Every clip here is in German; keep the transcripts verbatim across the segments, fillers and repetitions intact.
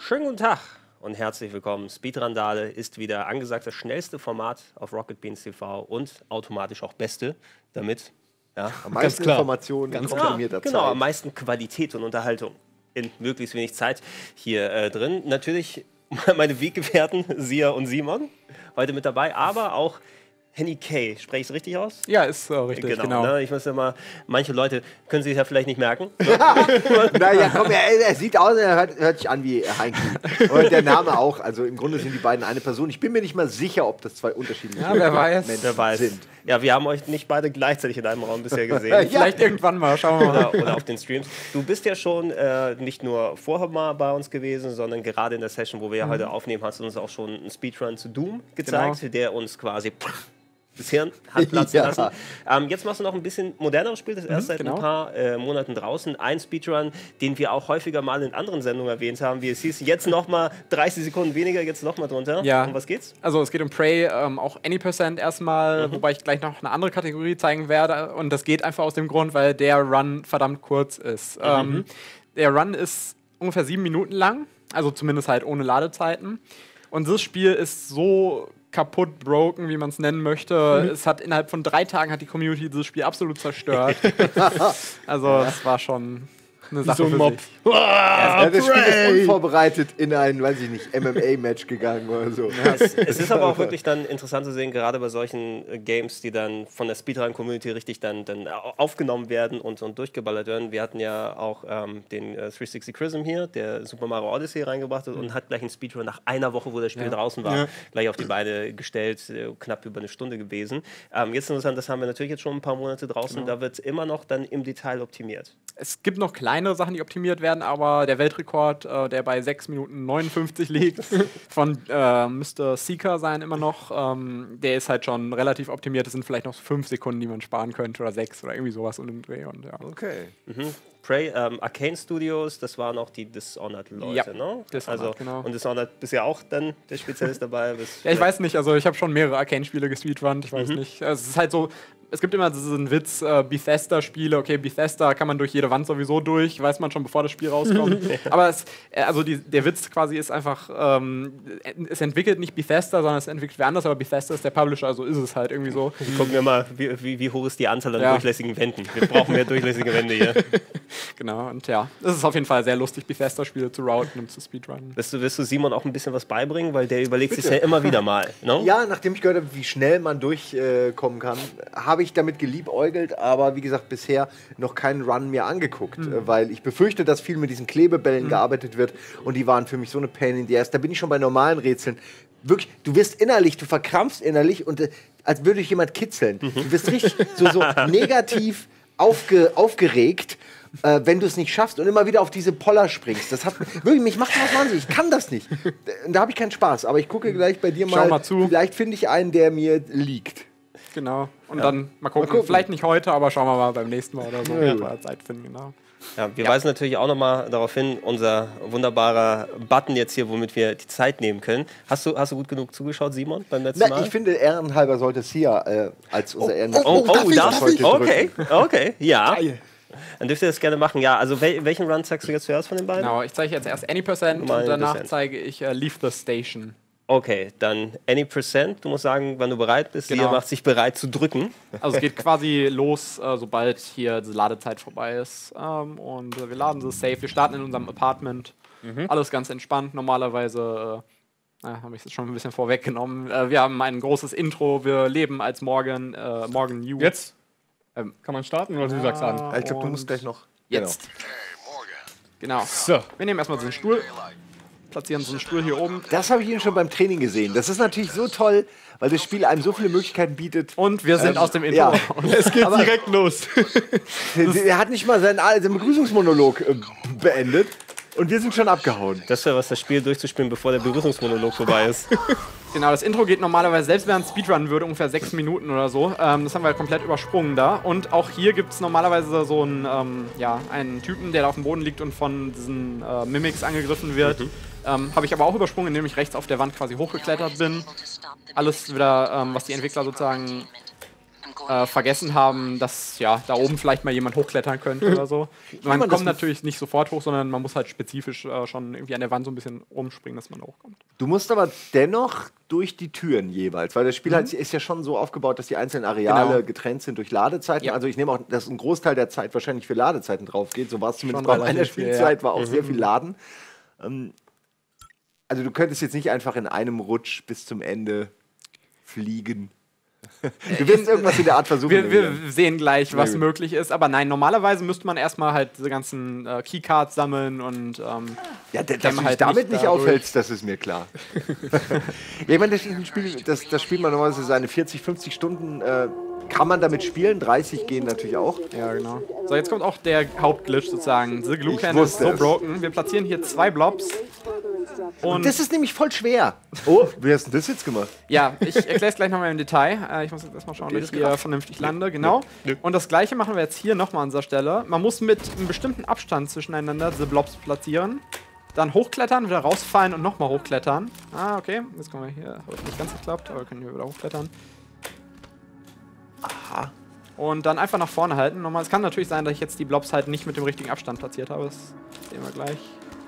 Schönen guten Tag und herzlich willkommen. Speedrandale ist wieder angesagt, das schnellste Format auf Rocket Beans T V und automatisch auch beste, damit ja, am meisten Informationen, ganz komprimierter Zeit. Genau, am meisten Qualität und Unterhaltung in möglichst wenig Zeit hier äh, drin. Natürlich meine Weggefährten, Sia und Simon, heute mit dabei, aber auch Henny K. Spreche ich es richtig aus? Ja, ist so richtig, genau. genau. Ne? Ich muss ja mal, manche Leute können sich ja vielleicht nicht merken. Naja, komm, er, er sieht aus, er hört, hört sich an wie Heinki. Und der Name auch. Also im Grunde sind die beiden eine Person. Ich bin mir nicht mal sicher, ob das zwei unterschiedliche ja, wer weiß. Menschen wer weiß. sind. Ja, wir haben euch nicht beide gleichzeitig in einem Raum bisher gesehen. Ja, vielleicht irgendwann mal, schauen wir mal. Oder, oder auf den Streams. Du bist ja schon äh, nicht nur vorher mal bei uns gewesen, sondern gerade in der Session, wo wir ja mhm. heute aufnehmen, hast du uns auch schon einen Speedrun zu Doom gezeigt, genau. der uns quasi das Hirn hat platzen ja. lassen. Ähm, jetzt machst du noch ein bisschen moderneres Spiel, das ist erst mhm, seit genau. ein paar äh, Monaten draußen. Ein Speedrun, den wir auch häufiger mal in anderen Sendungen erwähnt haben, wie es hieß. Jetzt nochmal dreißig Sekunden weniger, jetzt nochmal drunter. Ja. Um was geht's? Also es geht um Prey, ähm, auch Any Percent erstmal, mhm. wobei ich gleich noch eine andere Kategorie zeigen werde. Und das geht einfach aus dem Grund, weil der Run verdammt kurz ist. Mhm. Ähm, der Run ist ungefähr sieben Minuten lang, also zumindest halt ohne Ladezeiten. Und das Spiel ist so kaputt, broken, wie man es nennen möchte. Mhm. Es hat innerhalb von drei Tagen hat die Community dieses Spiel absolut zerstört. Also es war schon eine Sache so ein für Mob. sich. Ja, das Spiel ist unvorbereitet in ein, weiß ich nicht, M M A-Match gegangen oder so. Ja, es, es ist aber auch wirklich dann interessant zu sehen, gerade bei solchen äh, Games, die dann von der Speedrun-Community richtig dann, dann aufgenommen werden und, und durchgeballert werden. Wir hatten ja auch ähm, den äh, dreihundertsechzig Chrism hier, der Super Mario Odyssey reingebracht hat und hat gleich einen Speedrun nach einer Woche, wo das Spiel ja. draußen war, ja. gleich auf die Beine gestellt, äh, knapp über eine Stunde gewesen. Ähm, jetzt interessant, das haben wir natürlich jetzt schon ein paar Monate draußen, genau. Da wird immer noch dann im Detail optimiert. Es gibt noch kleinere Sachen, die optimiert werden, aber der Weltrekord, äh, der bei sechs Minuten neunundfünfzig liegt, von äh, müsste Seeker sein immer noch, ähm, der ist halt schon relativ optimiert. Das sind vielleicht noch fünf Sekunden, die man sparen könnte oder sechs oder irgendwie sowas um den Dreh. Und, ja. Okay. Mhm. Prey, ähm, Arcane Studios, das waren auch die Dishonored-Leute, ja, ne? Dishonored, also, genau. Und Dishonored bist ja auch dann der Spezialist dabei. Ja, ich weiß nicht, also ich habe schon mehrere Arcane-Spiele gespeedrunnt, ich weiß mhm. nicht. Also es ist halt so, es gibt immer diesen Witz, äh, Bethesda-Spiele, okay, Bethesda kann man durch jede Wand sowieso durch, weiß man schon, bevor das Spiel rauskommt. Aber es, äh, also die, der Witz quasi ist einfach, ähm, es entwickelt nicht Bethesda, sondern es entwickelt wer anders, aber Bethesda ist der Publisher, also ist es halt irgendwie so. Gucken wir mal, wie, wie, wie hoch ist die Anzahl an ja. durchlässigen Wänden. Wir brauchen mehr durchlässige Wände hier. Genau, und ja, es ist auf jeden Fall sehr lustig, Bethesda-Spiele zu routen und zu speedrunnen. Wirst du, wirst du Simon auch ein bisschen was beibringen, weil der überlegt sich ja immer wieder mal. No? Ja, nachdem ich gehört habe, wie schnell man durchkommen äh, kann, habe ich damit geliebäugelt, aber wie gesagt, bisher noch keinen Run mir angeguckt, mhm. äh, weil ich befürchte, dass viel mit diesen Klebebällen mhm. gearbeitet wird und die waren für mich so eine Pain in the ass. Da bin ich schon bei normalen Rätseln. Wirklich, du wirst innerlich, du verkrampfst innerlich und äh, als würde dich jemand kitzeln. Mhm. Du wirst richtig so, so negativ aufge, aufgeregt, äh, wenn du es nicht schaffst und immer wieder auf diese Poller springst. Das hat wirklich, mich macht das wahnsinnig. Ich kann das nicht. Da habe ich keinen Spaß. Aber ich gucke gleich bei dir mal. Schau mal zu. Vielleicht finde ich einen, der mir liegt. Genau. Und ja. dann mal gucken. mal gucken. Vielleicht nicht heute, aber schauen wir mal beim nächsten Mal oder so. Ja. Mal Zeit finden, genau. Ja, wir ja. weisen natürlich auch nochmal darauf hin, unser wunderbarer Button jetzt hier, womit wir die Zeit nehmen können. Hast du, hast du gut genug zugeschaut, Simon, beim letzten Na, Mal? Ich finde, ehrenhalber sollte Sia äh, als unser oh, Ehrenhalber. Oh, oh, oh, darf ich? Okay, okay, ja. Geil. Dann dürft ihr das gerne machen. Ja, also wel welchen Run zeigst du jetzt zuerst von den beiden? Genau, ich zeige jetzt erst Any Percent und danach Percent. zeige ich uh, Leave the Station. Okay, dann Any Percent. Du musst sagen, wann du bereit bist. Genau. Sia macht sich bereit zu drücken. Also es geht quasi los, äh, sobald hier die Ladezeit vorbei ist. Ähm, und äh, wir laden sie safe. Wir starten in unserem Apartment. Mhm. Alles ganz entspannt. Normalerweise äh, habe ich es schon ein bisschen vorweggenommen. Äh, wir haben ein großes Intro. Wir leben als Morgan, äh, Morgan Yu. Jetzt? Ähm, Kann man starten oder du sagst an? Ich glaube, du musst gleich noch. Jetzt. Genau. So. Wir nehmen erstmal so einen Stuhl. Platzieren so einen Stuhl hier oben. Das habe ich Ihnen schon beim Training gesehen. Das ist natürlich so toll, weil das Spiel einem so viele Möglichkeiten bietet. Und wir sind ähm, aus dem Intro. Ja. Es geht aber direkt los. Er hat nicht mal seinen, seinen Begrüßungsmonolog äh, beendet und wir sind schon abgehauen. Das wäre was, das Spiel durchzuspielen, bevor der Begrüßungsmonolog vorbei ist. Genau, das Intro geht normalerweise, selbst wenn man Speedrun würde, ungefähr sechs Minuten oder so. Ähm, das haben wir halt komplett übersprungen da. Und auch hier gibt es normalerweise so einen, ähm, ja, einen Typen, der da auf dem Boden liegt und von diesen äh, Mimics angegriffen wird. Mhm. Ähm, Habe ich aber auch übersprungen, indem ich rechts auf der Wand quasi hochgeklettert bin. Alles wieder, ähm, was die Entwickler sozusagen äh, vergessen haben, dass ja da oben vielleicht mal jemand hochklettern könnte oder so. Man kommt natürlich nicht sofort hoch, sondern man muss halt spezifisch äh, schon irgendwie an der Wand so ein bisschen rumspringen, dass man hochkommt. Du musst aber dennoch durch die Türen jeweils, weil das Spiel mhm. halt ist ja schon so aufgebaut, dass die einzelnen Areale genau. getrennt sind durch Ladezeiten. Ja. Also ich nehme auch, dass ein Großteil der Zeit wahrscheinlich für Ladezeiten drauf geht. So war es zumindest bei meiner Spielzeit, ja. war auch mhm. sehr viel Laden. Ähm, also du könntest jetzt nicht einfach in einem Rutsch bis zum Ende fliegen. Du wirst irgendwas in der Art versuchen. Wir, wir sehen gleich, was ja, möglich ist. Aber nein, normalerweise müsste man erstmal halt diese ganzen äh, Keycards sammeln und ähm, ja, dass du halt damit nicht aufhältst, das ist mir klar. Ja, ich meine, das, Spiel, das, das spielt man normalerweise seine vierzig, fünfzig Stunden. Äh, kann man damit spielen? dreißig gehen natürlich auch. Ja, genau. So, jetzt kommt auch der Hauptglitch sozusagen. The Glue Cannon ist so broken. Wir platzieren hier zwei Blobs. Und, und das ist nämlich voll schwer. Oh, wie hast du das jetzt gemacht? Ja, ich erkläre es gleich nochmal im Detail. Äh, ich muss jetzt erstmal schauen, dass ich hier vernünftig lande. Genau. Und das gleiche machen wir jetzt hier nochmal an dieser Stelle. Man muss mit einem bestimmten Abstand zwischeneinander diese Blobs platzieren. Dann hochklettern, wieder rausfallen und nochmal hochklettern. Ah, okay. Jetzt kommen wir hier. Hat nicht ganz geklappt, aber wir können hier wieder hochklettern. Aha. Und dann einfach nach vorne halten. Nochmal, es kann natürlich sein, dass ich jetzt die Blobs halt nicht mit dem richtigen Abstand platziert habe. Das sehen wir gleich.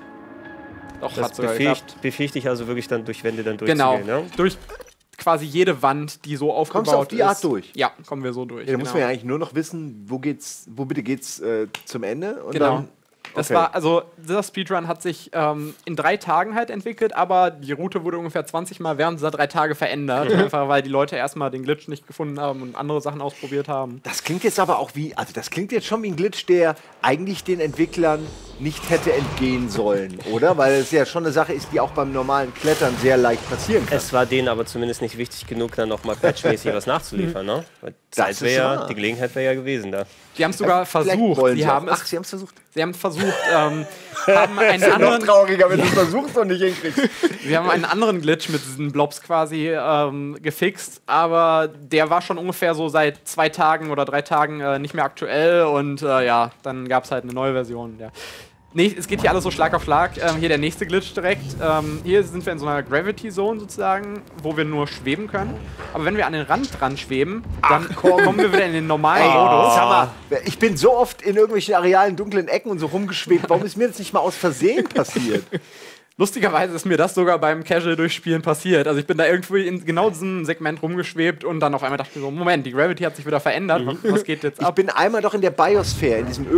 Doch, das befähigt, befähigt dich also wirklich dann durch Wände dann durchzugehen, genau. Ne? Durch quasi jede Wand, die so aufgebaut ist. Kommst du auf die Art durch? Ja, kommen wir so durch. Ja, da genau. muss man ja eigentlich nur noch wissen, wo geht's, wo bitte geht's äh, zum Ende. Und genau. Dann, das okay. war, also dieser Speedrun hat sich ähm, in drei Tagen halt entwickelt, aber die Route wurde ungefähr zwanzig Mal während dieser drei Tage verändert. Einfach weil die Leute erstmal den Glitch nicht gefunden haben und andere Sachen ausprobiert haben. Das klingt jetzt aber auch wie, also das klingt jetzt schon wie ein Glitch, der eigentlich den Entwicklern nicht hätte entgehen sollen, oder? Weil es ja schon eine Sache ist, die auch beim normalen Klettern sehr leicht passieren kann. Es war denen aber zumindest nicht wichtig genug, dann nochmal patchmäßig was nachzuliefern, ne? Weil Zeit wär, die Gelegenheit wäre ja gewesen da. Die haben es sogar versucht. Die haben Ach, sie haben es versucht. Sie haben versucht, ähm, haben einen ist anderen... noch trauriger, wenn du es versuchst und nicht hinkriegst. Wir haben einen anderen Glitch mit diesen Blobs quasi ähm, gefixt, aber der war schon ungefähr so seit zwei Tagen oder drei Tagen äh, nicht mehr aktuell und äh, ja, dann gab es halt eine neue Version. Ja. Nee, es geht hier alles so Schlag auf Schlag. Ähm, hier der nächste Glitch direkt. Ähm, hier sind wir in so einer Gravity Zone sozusagen, wo wir nur schweben können. Aber wenn wir an den Rand dran schweben, dann Ach, komm. kommen wir wieder in den normalen Ey, Modus. Sag mal, ich bin so oft in irgendwelchen arealen dunklen Ecken und so rumgeschwebt. Warum ist mir das nicht mal aus Versehen passiert? Lustigerweise ist mir das sogar beim Casual-Durchspielen passiert. Also ich bin da irgendwie in genau diesem Segment rumgeschwebt und dann auf einmal dachte ich mir so, Moment, die Gravity hat sich wieder verändert. Mhm. Was geht jetzt ab? Ich bin einmal doch in der Biosphäre, in diesem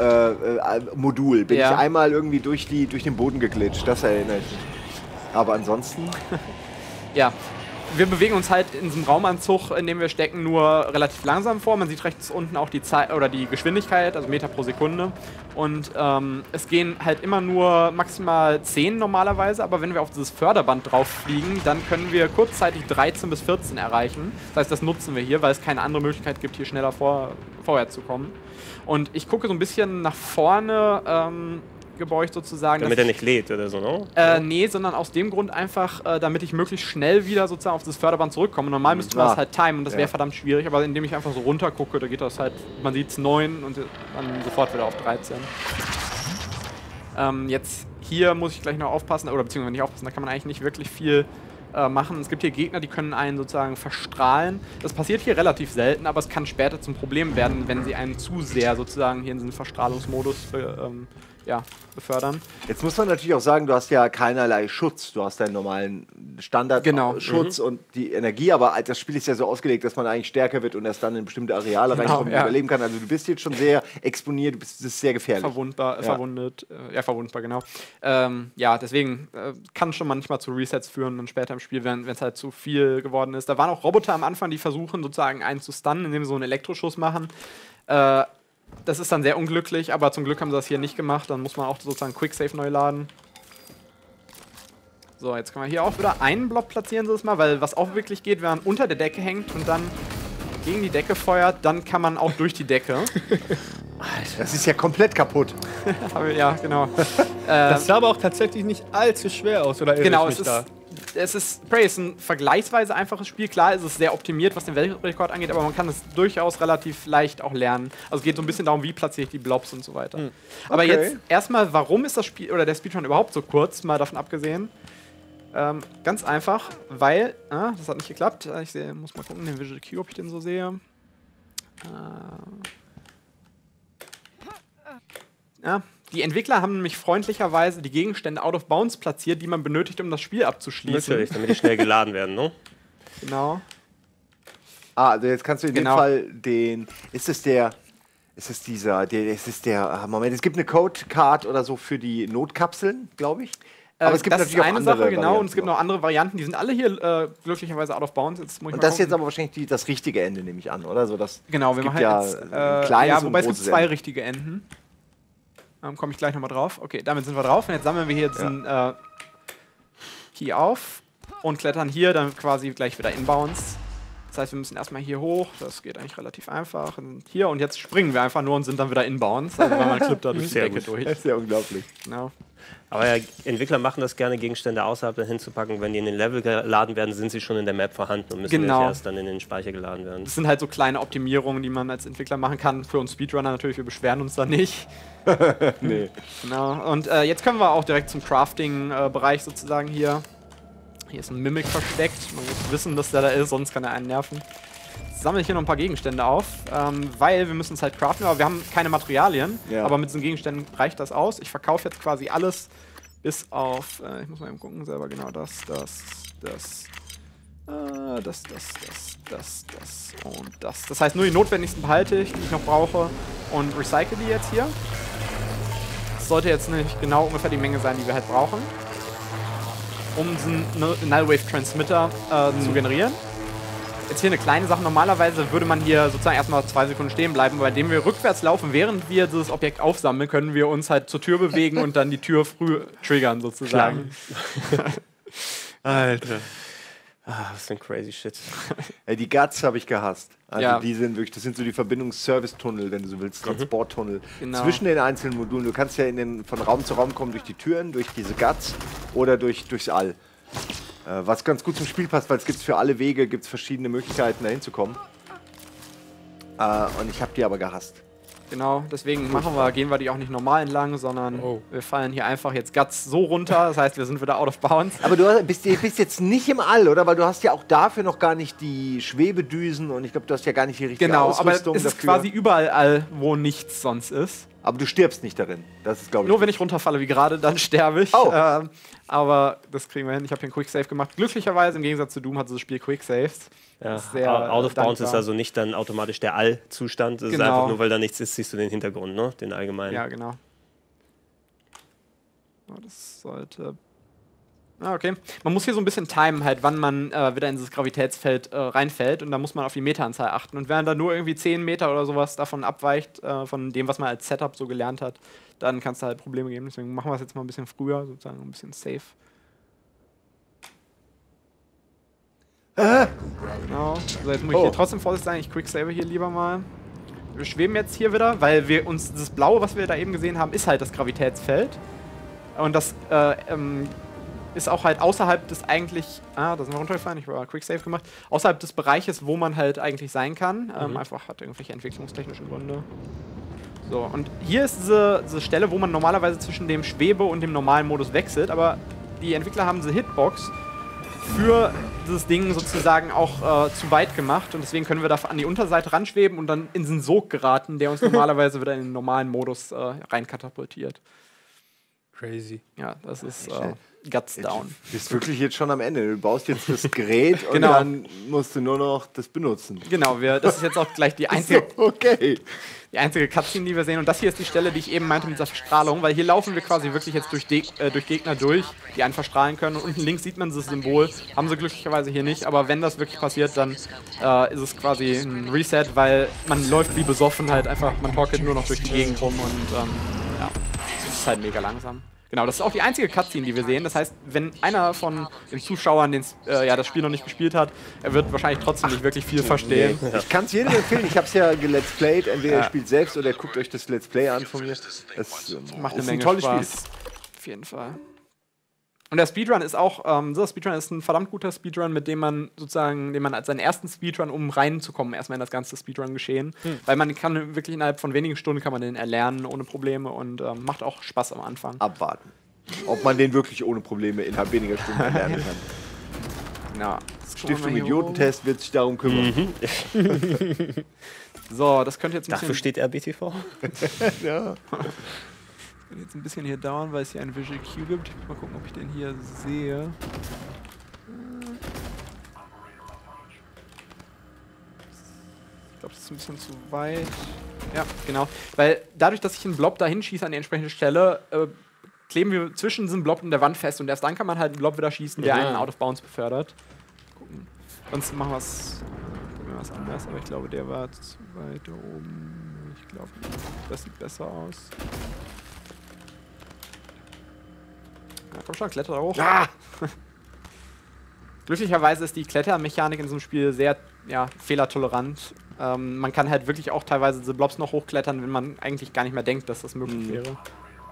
Öko-Modul, äh, äh, bin ja. ich einmal irgendwie durch, die, durch den Boden geglitscht. Das erinnere ich mich. Aber ansonsten... Ja. Wir bewegen uns halt in diesem Raumanzug, in dem wir stecken, nur relativ langsam vor. Man sieht rechts unten auch die Zeit oder die Geschwindigkeit, also Meter pro Sekunde. Und ähm, es gehen halt immer nur maximal zehn normalerweise, aber wenn wir auf dieses Förderband drauf fliegen, dann können wir kurzzeitig dreizehn bis vierzehn erreichen. Das heißt, das nutzen wir hier, weil es keine andere Möglichkeit gibt, hier schneller vor, vorwärts zu kommen. Und ich gucke so ein bisschen nach vorne, ähm, gebeugt sozusagen. Damit er nicht lädt oder so, ne? Äh, nee, sondern aus dem Grund einfach, äh, damit ich möglichst schnell wieder sozusagen auf das Förderband zurückkomme. Normal müsste man ah. das halt timen und das wäre ja. verdammt schwierig, aber indem ich einfach so runter gucke, da geht das halt, man sieht es neun und dann sofort wieder auf dreizehn. Ähm, jetzt hier muss ich gleich noch aufpassen, oder beziehungsweise nicht aufpassen, da kann man eigentlich nicht wirklich viel äh, machen. Es gibt hier Gegner, die können einen sozusagen verstrahlen. Das passiert hier relativ selten, aber es kann später zum Problem werden, wenn sie einen zu sehr sozusagen hier in diesen Verstrahlungsmodus äh, ähm, ja, befördern. Jetzt muss man natürlich auch sagen, du hast ja keinerlei Schutz. Du hast deinen normalen Standardschutz genau. mhm. und die Energie, aber das Spiel ist ja so ausgelegt, dass man eigentlich stärker wird und erst dann in bestimmte Areale genau, reinkommt und ja. überleben kann. Also du bist jetzt schon sehr exponiert, du bist, das ist sehr gefährlich. Verwundbar, ja. verwundet, äh, ja, verwundbar, genau. Ähm, ja, deswegen äh, kann schon manchmal zu Resets führen und später im Spiel, wenn es halt zu viel geworden ist. Da waren auch Roboter am Anfang, die versuchen sozusagen einen zu stunnen, indem sie so einen Elektroschuss machen. Äh, Das ist dann sehr unglücklich, aber zum Glück haben sie das hier nicht gemacht. Dann muss man auch sozusagen Quicksave neu laden. So, jetzt können wir hier auch wieder einen Block platzieren, so ist mal, weil was auch wirklich geht, wenn man unter der Decke hängt und dann gegen die Decke feuert, dann kann man auch durch die Decke. Alter, das ist ja komplett kaputt. Ja, genau. Das sah aber auch tatsächlich nicht allzu schwer aus, oder irre genau, ich mich es da? ist, es ist, Prey ist ein vergleichsweise einfaches Spiel. Klar ist es sehr optimiert, was den Weltrekord angeht, aber man kann es durchaus relativ leicht auch lernen. Also es geht so ein bisschen darum, wie platziere ich die Blobs und so weiter. Hm. Aber okay. jetzt erstmal, warum ist das Spiel oder der Speedrun überhaupt so kurz, mal davon abgesehen? Ähm, ganz einfach, weil, ah, das hat nicht geklappt. Ich seh, muss mal gucken, den Visual Cue, ob ich den so sehe. Ja, die Entwickler haben nämlich freundlicherweise die Gegenstände out of bounds platziert, die man benötigt, um das Spiel abzuschließen. Natürlich, damit die schnell geladen werden, ne? Genau. Ah, also jetzt kannst du in Genau. dem Fall den. Ist es der. Ist es dieser. Der, ist es der. ah, Moment, es gibt eine Code-Card oder so für die Notkapseln, glaube ich. Aber Äh, es gibt das natürlich ist auch eine andere Sache, genau, und es Varianten gibt noch andere Varianten, die sind alle hier äh, glücklicherweise out of bounds. Jetzt muss ich Und mal das ist jetzt gucken. aber wahrscheinlich die, das richtige Ende, nehme ich an, oder? So, das, Genau, wir es gibt machen ja jetzt. ein Äh, kleines ja, und wobei es gibt großes zwei Ende. richtige Enden. Ähm, Komme ich gleich nochmal drauf. Okay, damit sind wir drauf. Und jetzt sammeln wir hier jetzt Ja. einen äh, Key auf und klettern hier dann quasi gleich wieder inbounds. Das heißt, wir müssen erstmal hier hoch. Das geht eigentlich relativ einfach. Und hier und jetzt springen wir einfach nur und sind dann wieder inbounds. Also weil man klippt da durch die Sehr Decke gut. durch. Das ist ja unglaublich. Genau. Aber ja, Entwickler machen das gerne, Gegenstände außerhalb dahin zu packen. Wenn die in den Level geladen werden, sind sie schon in der Map vorhanden und müssen Genau. nicht erst dann in den Speicher geladen werden. Das sind halt so kleine Optimierungen, die man als Entwickler machen kann. Für uns Speedrunner natürlich, wir beschweren uns da nicht. Nee. Genau. Und äh, jetzt können wir auch direkt zum Crafting-Bereich sozusagen hier. Hier ist ein Mimic versteckt. Man muss wissen, dass der da ist, sonst kann er einen nerven. Jetzt sammle ich hier noch ein paar Gegenstände auf, ähm, weil wir müssen es halt craften, aber wir haben keine Materialien. Ja. Aber mit diesen Gegenständen reicht das aus. Ich verkaufe jetzt quasi alles bis auf, äh, ich muss mal eben gucken, selber genau das, das, das, äh, das, das, das, das, das und das. Das heißt, nur die notwendigsten behalte ich, die ich noch brauche und recycle die jetzt hier. Das sollte jetzt nicht genau ungefähr die Menge sein, die wir halt brauchen, um diesen Nullwave Transmitter äh, zu generieren. Jetzt hier eine kleine Sache. Normalerweise würde man hier sozusagen erstmal zwei Sekunden stehen bleiben, bei dem wir rückwärts laufen, während wir dieses Objekt aufsammeln, können wir uns halt zur Tür bewegen und dann die Tür früh triggern sozusagen. Alter. Ah, das ist ein crazy shit. Ey, die Guts habe ich gehasst. Also Ja. die sind wirklich, das sind so die Verbindungs-Service-Tunnel, wenn du so willst, Transporttunnel Genau. zwischen den einzelnen Modulen. Du kannst ja in den, von Raum zu Raum kommen durch die Türen, durch diese Guts oder durch, durchs All. Äh, was ganz gut zum Spiel passt, weil es gibt für alle Wege gibt's verschiedene Möglichkeiten, da hinzukommen. Äh, und ich habe die aber gehasst. Genau, deswegen machen wir, gehen wir die auch nicht normal entlang, sondern Oh. wir fallen hier einfach jetzt Guts so runter. Das heißt, wir sind wieder out of bounds. Aber du hast- bist, bist jetzt nicht im All, oder? Weil du hast ja auch dafür noch gar nicht die Schwebedüsen und ich glaube, du hast ja gar nicht die richtige Genau, aber es Ausrüstung ist dafür. quasi überall all, wo nichts sonst ist. Aber du stirbst nicht darin. Das ist, glaube ich. Nur wenn ich runterfalle wie gerade, dann sterbe ich. Oh. Ähm, aber das kriegen wir hin. Ich habe hier einen Quicksave gemacht. Glücklicherweise, im Gegensatz zu Doom, hat dieses Spiel Quicksaves. Ja, Das ist sehr, out of äh, bounds ist dankbar. also nicht dann automatisch der All-Zustand. Es ist Genau. einfach nur, weil da nichts ist, siehst du den Hintergrund, ne? Den allgemeinen. Ja, genau. So, das sollte... Ah, okay. Man muss hier so ein bisschen timen, halt, wann man äh, wieder in dieses Gravitätsfeld äh, reinfällt. Und da muss man auf die Meteranzahl achten. Und wenn da nur irgendwie zehn Meter oder sowas davon abweicht, äh, von dem, was man als Setup so gelernt hat, dann kann es da halt Probleme geben. Deswegen machen wir es jetzt mal ein bisschen früher, sozusagen ein bisschen safe. Genau. So, jetzt muss ich Oh. hier trotzdem vorsichtig sein. Ich quicksave hier lieber mal. Wir schweben jetzt hier wieder, weil wir uns das Blaue, was wir da eben gesehen haben, ist halt das Gravitätsfeld. Und das äh, ähm, ist auch halt außerhalb des eigentlich, ah, da sind wir runtergefallen, ich habe Quicksave gemacht, außerhalb des Bereiches, wo man halt eigentlich sein kann. Ähm, einfach hat irgendwelche entwicklungstechnischen Gründe. So, und hier ist diese, diese Stelle, wo man normalerweise zwischen dem Schwebe- und dem normalen Modus wechselt, aber die Entwickler haben diese Hitbox für dieses Ding sozusagen auch äh, zu weit gemacht und deswegen können wir da an die Unterseite ranschweben und dann in den Sog geraten, der uns normalerweise wieder in den normalen Modus äh, reinkatapultiert. Crazy. Ja, das ist äh, Guts down. Du bist wirklich jetzt schon am Ende. Du baust jetzt das Gerät und Genau. dann musst du nur noch das benutzen. Genau, wir, das ist jetzt auch gleich die einzige, Okay. die einzige Cutscene, die wir sehen. Und das hier ist die Stelle, die ich eben meinte mit dieser Verstrahlung, weil hier laufen wir quasi wirklich jetzt durch, De äh, durch Gegner durch, die einen verstrahlen können. Und unten links sieht man dieses Symbol, haben sie glücklicherweise hier nicht. Aber wenn das wirklich passiert, dann äh, ist es quasi ein Reset, weil man läuft wie besoffen halt einfach, man torkelt nur noch durch die Gegend rum und ähm, ja, es ist halt mega langsam. Genau, das ist auch die einzige Cutscene, die wir sehen. Das heißt, wenn einer von den Zuschauern den, äh, ja, das Spiel noch nicht gespielt hat, er wird wahrscheinlich trotzdem nicht wirklich viel verstehen. Ich kann es jedem empfehlen. Ich habe es ja gelet's played. Entweder Ja. ihr spielt selbst oder ihr guckt euch das Let's Play an von mir. Das ähm, Macht eine ist Menge ein tolles Spaß. Spiel. Auf jeden Fall. Und der Speedrun ist auch, ähm, so, der Speedrun ist ein verdammt guter Speedrun, mit dem man sozusagen, den man als seinen ersten Speedrun, um reinzukommen, erstmal in das ganze Speedrun-Geschehen. Hm. Weil man kann wirklich innerhalb von wenigen Stunden kann man den erlernen ohne Probleme und ähm, macht auch Spaß am Anfang. Abwarten. Ob man den wirklich ohne Probleme innerhalb weniger Stunden erlernen kann. Ja. Stiftung Idiotentest wird sich darum kümmern. So, das könnte jetzt ein Dafür bisschen... steht R B T V. Ja. könnte jetzt ein bisschen hier dauern, weil es hier einen Visual Cue gibt. Mal gucken, ob ich den hier sehe. Ich glaube, das ist ein bisschen zu weit. Ja, genau. Weil dadurch, dass ich einen Blob da hinschieße an die entsprechende Stelle, äh, kleben wir zwischen diesem Blob und der Wand fest und erst dann kann man halt einen Blob wieder schießen, der Ja. einen out of bounds befördert. Gucken. Sonst machen wir es was anders, aber ich glaube, der war zu weit oben. Ich glaube, das sieht besser aus. Ja, komm schon, kletter da hoch. Ah! Glücklicherweise ist die Klettermechanik in diesem Spiel sehr ja, fehlertolerant. Ähm, man kann halt wirklich auch teilweise diese Blobs noch hochklettern, wenn man eigentlich gar nicht mehr denkt, dass das möglich Mhm. wäre.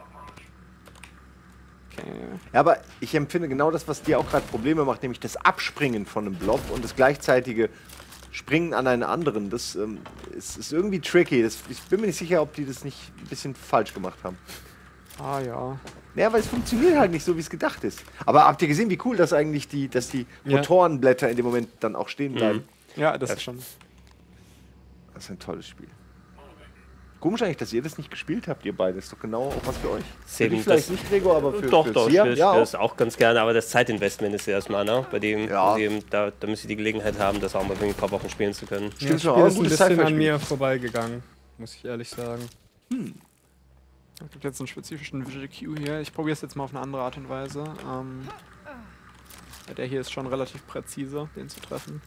Okay. Ja, aber ich empfinde genau das, was dir auch gerade Probleme macht, nämlich das Abspringen von einem Blob und das gleichzeitige Springen an einen anderen. Das ähm, ist, ist irgendwie tricky. Das, ich bin mir nicht sicher, ob die das nicht ein bisschen falsch gemacht haben. Ah ja. Naja, weil es funktioniert halt nicht so, wie es gedacht ist. Aber habt ihr gesehen, wie cool das eigentlich die, dass die Ja. Motorenblätter in dem Moment dann auch stehen bleiben? Ja, das ist schon. Das ist ein tolles Spiel. Komisch eigentlich, dass ihr das nicht gespielt habt, ihr beide. Das ist doch genau auch was für euch. Für Eben dich vielleicht das- nicht, Gregor, aber für Doch, für doch, ich Sia, spiele ja, spiel auch. das auch ganz gerne, aber das Zeitinvestment ist erstmal, ne? Bei dem, Ja. bei dem da, da müsst ihr die Gelegenheit haben, das auch mal ein paar Wochen spielen zu können. Ja, Stimmt das schon, Spiel auch ist ein ein gutes bisschen an Sci-Fi-Spiel. mir vorbeigegangen, muss ich ehrlich sagen. Es gibt jetzt einen spezifischen Visual Cue hier. Ich probiere es jetzt mal auf eine andere Art und Weise. Ähm, ja, der hier ist schon relativ präzise, den zu treffen.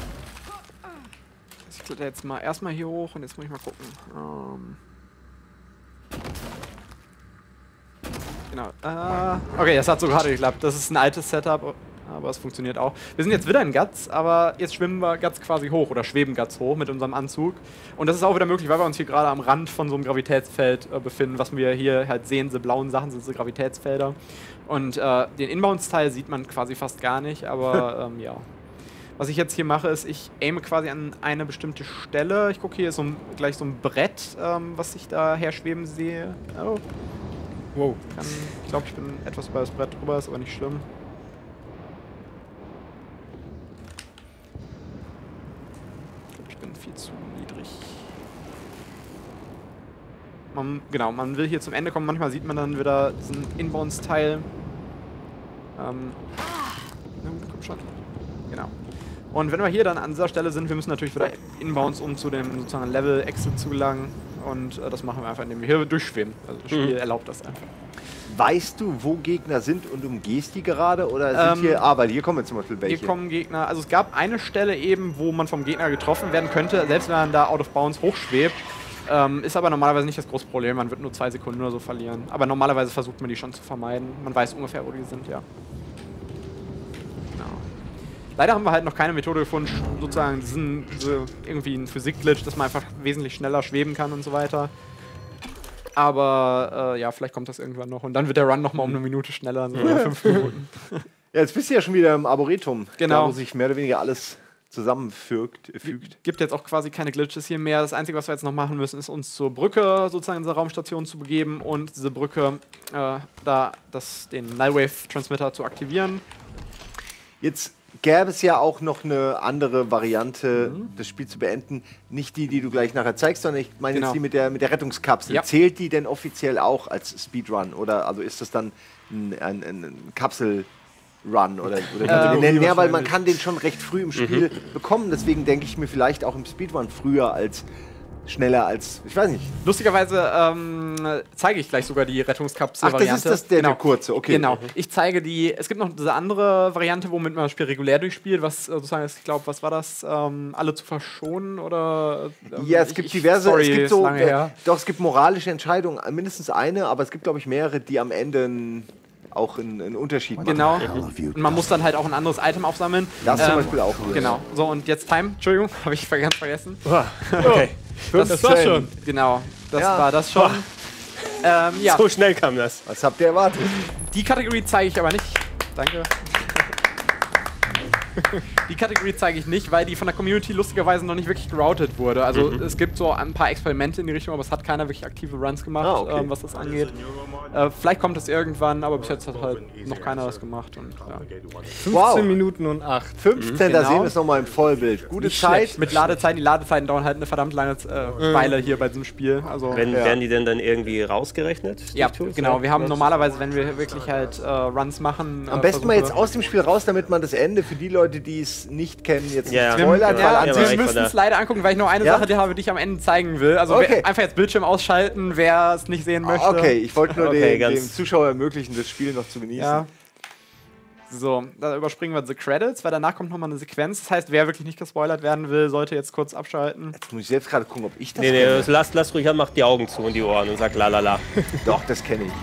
Ich kletter jetzt mal erstmal hier hoch und jetzt muss ich mal gucken. Ähm genau. Äh, okay, das hat so gerade geklappt. Das ist ein altes Setup, aber es funktioniert auch. Wir sind jetzt wieder in Guts, aber jetzt schwimmen wir Guts quasi hoch oder schweben Guts hoch mit unserem Anzug. Und das ist auch wieder möglich, weil wir uns hier gerade am Rand von so einem Gravitätsfeld äh, befinden. Was wir hier halt sehen, diese blauen Sachen sind so Gravitätsfelder. Und äh, den Inbounds-Teil sieht man quasi fast gar nicht, aber ähm, ja. Was ich jetzt hier mache, ist, ich aime quasi an eine bestimmte Stelle. Ich gucke, hier ist so ein, gleich so ein Brett, ähm, was ich da herschweben sehe. Oh. Wow. Kann, ich glaube, ich bin etwas über das Brett drüber, ist aber nicht schlimm. Ich glaube, ich bin viel zu niedrig. Man, genau, man will hier zum Ende kommen. Manchmal sieht man dann wieder diesen Inbounds-Teil. Ähm, na gut, komm schon. Genau. Und wenn wir hier dann an dieser Stelle sind, wir müssen natürlich wieder inbounds, um zu dem sozusagen Level-Exit zu gelangen. Und äh, das machen wir einfach, indem wir hier durchschwimmen. Also das Spiel Mhm. erlaubt das einfach. Weißt du, wo Gegner sind und umgehst die gerade? Oder sind Ähm, hier. Ah, weil hier kommen jetzt zum Beispiel welche. Hier kommen Gegner. Also es gab eine Stelle eben, wo man vom Gegner getroffen werden könnte, selbst wenn man da out of bounds hochschwebt. Ähm, ist aber normalerweise nicht das große Problem. Man wird nur zwei Sekunden oder so verlieren. Aber normalerweise versucht man die schon zu vermeiden. Man weiß ungefähr, wo die sind, ja. Genau. Leider haben wir halt noch keine Methode gefunden, sozusagen diesen, diese, irgendwie ein Physik-Glitch, dass man einfach wesentlich schneller schweben kann und so weiter. Aber äh, ja, vielleicht kommt das irgendwann noch. Und dann wird der Run nochmal um eine Minute schneller, so oder fünf Minuten. Ja, jetzt bist du ja schon wieder im Arboretum. Genau. Da, wo sich mehr oder weniger alles zusammenfügt. Fügt. Gibt jetzt auch quasi keine Glitches hier mehr. Das Einzige, was wir jetzt noch machen müssen, ist uns zur Brücke sozusagen in dieser Raumstation zu begeben und diese Brücke, äh, da das, den Nullwave-Transmitter zu aktivieren. Jetzt gäbe es ja auch noch eine andere Variante, das Spiel zu beenden. Nicht die, die du gleich nachher zeigst, sondern ich meine Genau. jetzt die mit der, mit der Rettungskapsel. Ja. Zählt die denn offiziell auch als Speedrun? Oder also ist das dann ein, ein, ein, ein Kapsel... Run oder, oder wie wir den nennen. Ja, weil man kann den schon recht früh im Spiel bekommen. Deswegen denke ich mir vielleicht auch im Speedrun früher als schneller als, ich weiß nicht. Lustigerweise ähm, zeige ich gleich sogar die Rettungskapsel-Variante. Ach, das ist das, der, genau. der kurze, okay. Genau. Ich zeige die. Es gibt noch diese andere Variante, womit man das Spiel regulär durchspielt, was äh, sozusagen, ist, ich glaube, was war das? Ähm, alle zu verschonen oder? Ähm, Ja, es ich- gibt ich- diverse, sorry, es gibt ist so, lange äh, her. doch, es gibt moralische Entscheidungen, mindestens eine, aber es gibt, glaube ich, mehrere, die am Ende n, auch einen, einen Unterschied machen. Genau. Und man muss dann halt auch ein anderes Item aufsammeln. Das zum Ähm, Beispiel auch. Genau. So, und jetzt Time. Entschuldigung, habe ich ganz vergessen. Okay. Das war schon. Genau, das Ja. war das schon. Ähm, ja, So schnell kam das. Was habt ihr erwartet? die Kategorie zeige ich aber nicht. Danke. Die Kategorie zeige ich nicht, weil die von der Community lustigerweise noch nicht wirklich geroutet wurde. Also mhm. es gibt so ein paar Experimente in die Richtung, aber es hat keiner wirklich aktive Runs gemacht, ah, okay. ähm, was das angeht. Äh, vielleicht kommt es irgendwann, aber bis jetzt hat halt noch keiner das gemacht. Und, ja. fünfzehn wow. Minuten und acht. fünfzehn, genau. Da sehen wir es nochmal im Vollbild. Gute nicht Zeit. Schlecht. Mit Ladezeiten. Die Ladezeiten dauern halt eine verdammt lange äh, Weile hier bei diesem Spiel. Also, Wenn, ja. Werden die denn dann irgendwie rausgerechnet? Ja, Tools, genau. oder? Wir haben normalerweise, wenn wir wirklich halt äh, Runs machen... Am äh, besten mal jetzt versuche- aus dem Spiel raus, damit man das Ende für die Leute, die es nicht kennen, jetzt Ja, nicht ja. spoilert. Ja, weil ja, an ja, wir sich aber müssen ich- es leider angucken, weil ich noch eine Ja? Sache habe, die ich am Ende zeigen will. Also Okay. wer, einfach jetzt Bildschirm ausschalten, wer es nicht sehen möchte. Okay, ich wollte nur Okay, den, ganz- dem Zuschauer ermöglichen, das Spiel noch zu genießen. Ja. So, da überspringen wir The Credits, weil danach kommt nochmal eine Sequenz. Das heißt, wer wirklich nicht gespoilert werden will, sollte jetzt kurz abschalten. Jetzt muss ich selbst gerade gucken, ob ich das Nee, nee, kenne. das lasst, lasst ruhig an, macht die Augen zu und die Ohren und sagt la la la. Doch, das kenne ich.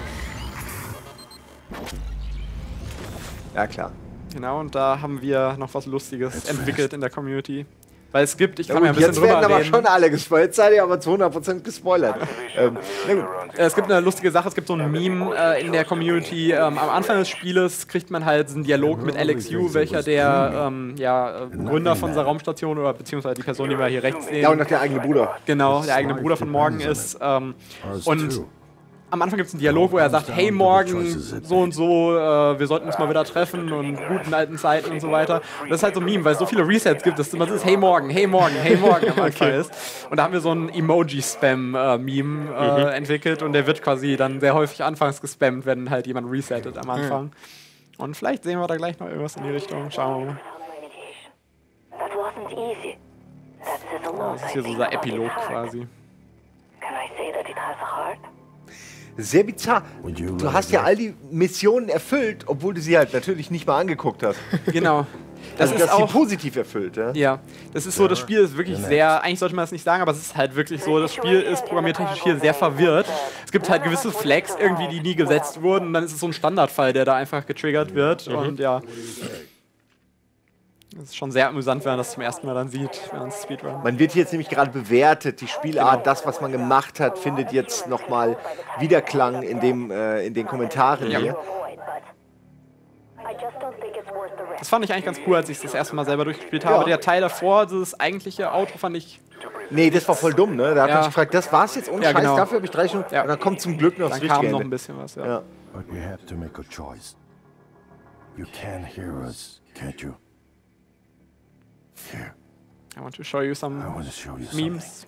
Ja, klar. Genau, und da haben wir noch was Lustiges entwickelt in der Community. Weil es gibt, ich Ja, kann gut, ja ein bisschen jetzt drüber werden aber reden. schon alle gespoilert. Jetzt seid ihr aber zu hundert Prozent gespoilert. ähm, na gut. Äh, Es gibt eine lustige Sache, es gibt so ein Meme äh, in der Community. Ähm, am Anfang des Spieles kriegt man halt einen Dialog mit Alex Yu, welcher der ähm, ja, äh, Gründer von unserer Raumstation oder beziehungsweise die Person, die wir hier rechts sehen, Ja, und noch der eigene Bruder. genau, der eigene Bruder von Morgan ist. Ähm, und am Anfang gibt es einen Dialog, wo er sagt, hey Morgan, so und so, äh, wir sollten uns mal wieder treffen und guten alten Zeiten und so weiter. Und das ist halt so ein Meme, weil es so viele Resets gibt, dass es immer so ist, hey Morgan, hey Morgan, hey Morgan am Anfang ist. Und da haben wir so ein Emoji-Spam-Meme äh, Mhm. entwickelt und der wird quasi dann sehr häufig anfangs gespammt, wenn halt jemand resettet am Anfang. Und vielleicht sehen wir da gleich noch irgendwas in die Richtung. Schauen wir mal. That wasn't easy. That's it alone. Das ist hier so der Epilog quasi. Can I say that it has a heart? Sehr bizarr. Du hast ja all die Missionen erfüllt, obwohl du sie halt natürlich nicht mal angeguckt hast. Genau. Das Also, ist dass sie auch positiv erfüllt. Ja? Ja, das ist so, das Spiel ist wirklich sehr, eigentlich sollte man das nicht sagen, aber es ist halt wirklich so, das Spiel ist programmiertechnisch hier sehr verwirrt. Es gibt halt gewisse Flags irgendwie, die nie gesetzt wurden und dann ist es so ein Standardfall, der da einfach getriggert wird und ja. Das ist schon sehr amüsant, wenn man das zum ersten Mal dann sieht, wenn man es Speedrun. Man wird jetzt nämlich gerade bewertet, die Spielart, das, was man gemacht hat, findet jetzt nochmal Widerklang in, dem, äh, in den Kommentaren Ja. hier. Avoid, but I just don't think it's worth the risk. Das fand ich eigentlich ganz cool, als ich es das erste Mal selber durchgespielt habe. Ja. Der Teil davor, das eigentliche Outro, fand ich, Nee, das war voll dumm, ne? Da hat Ja. man sich gefragt, das war's jetzt ohne Ja, Scheiß, genau. dafür habe ich drei Stunden. Ja. Und dann kommt zum Glück noch das dann richtige kam noch Ende. ein bisschen was, ja. Ja. But we have to make a choice. You can hear us, can't you? Here, I want to show you I some want to show you something. memes.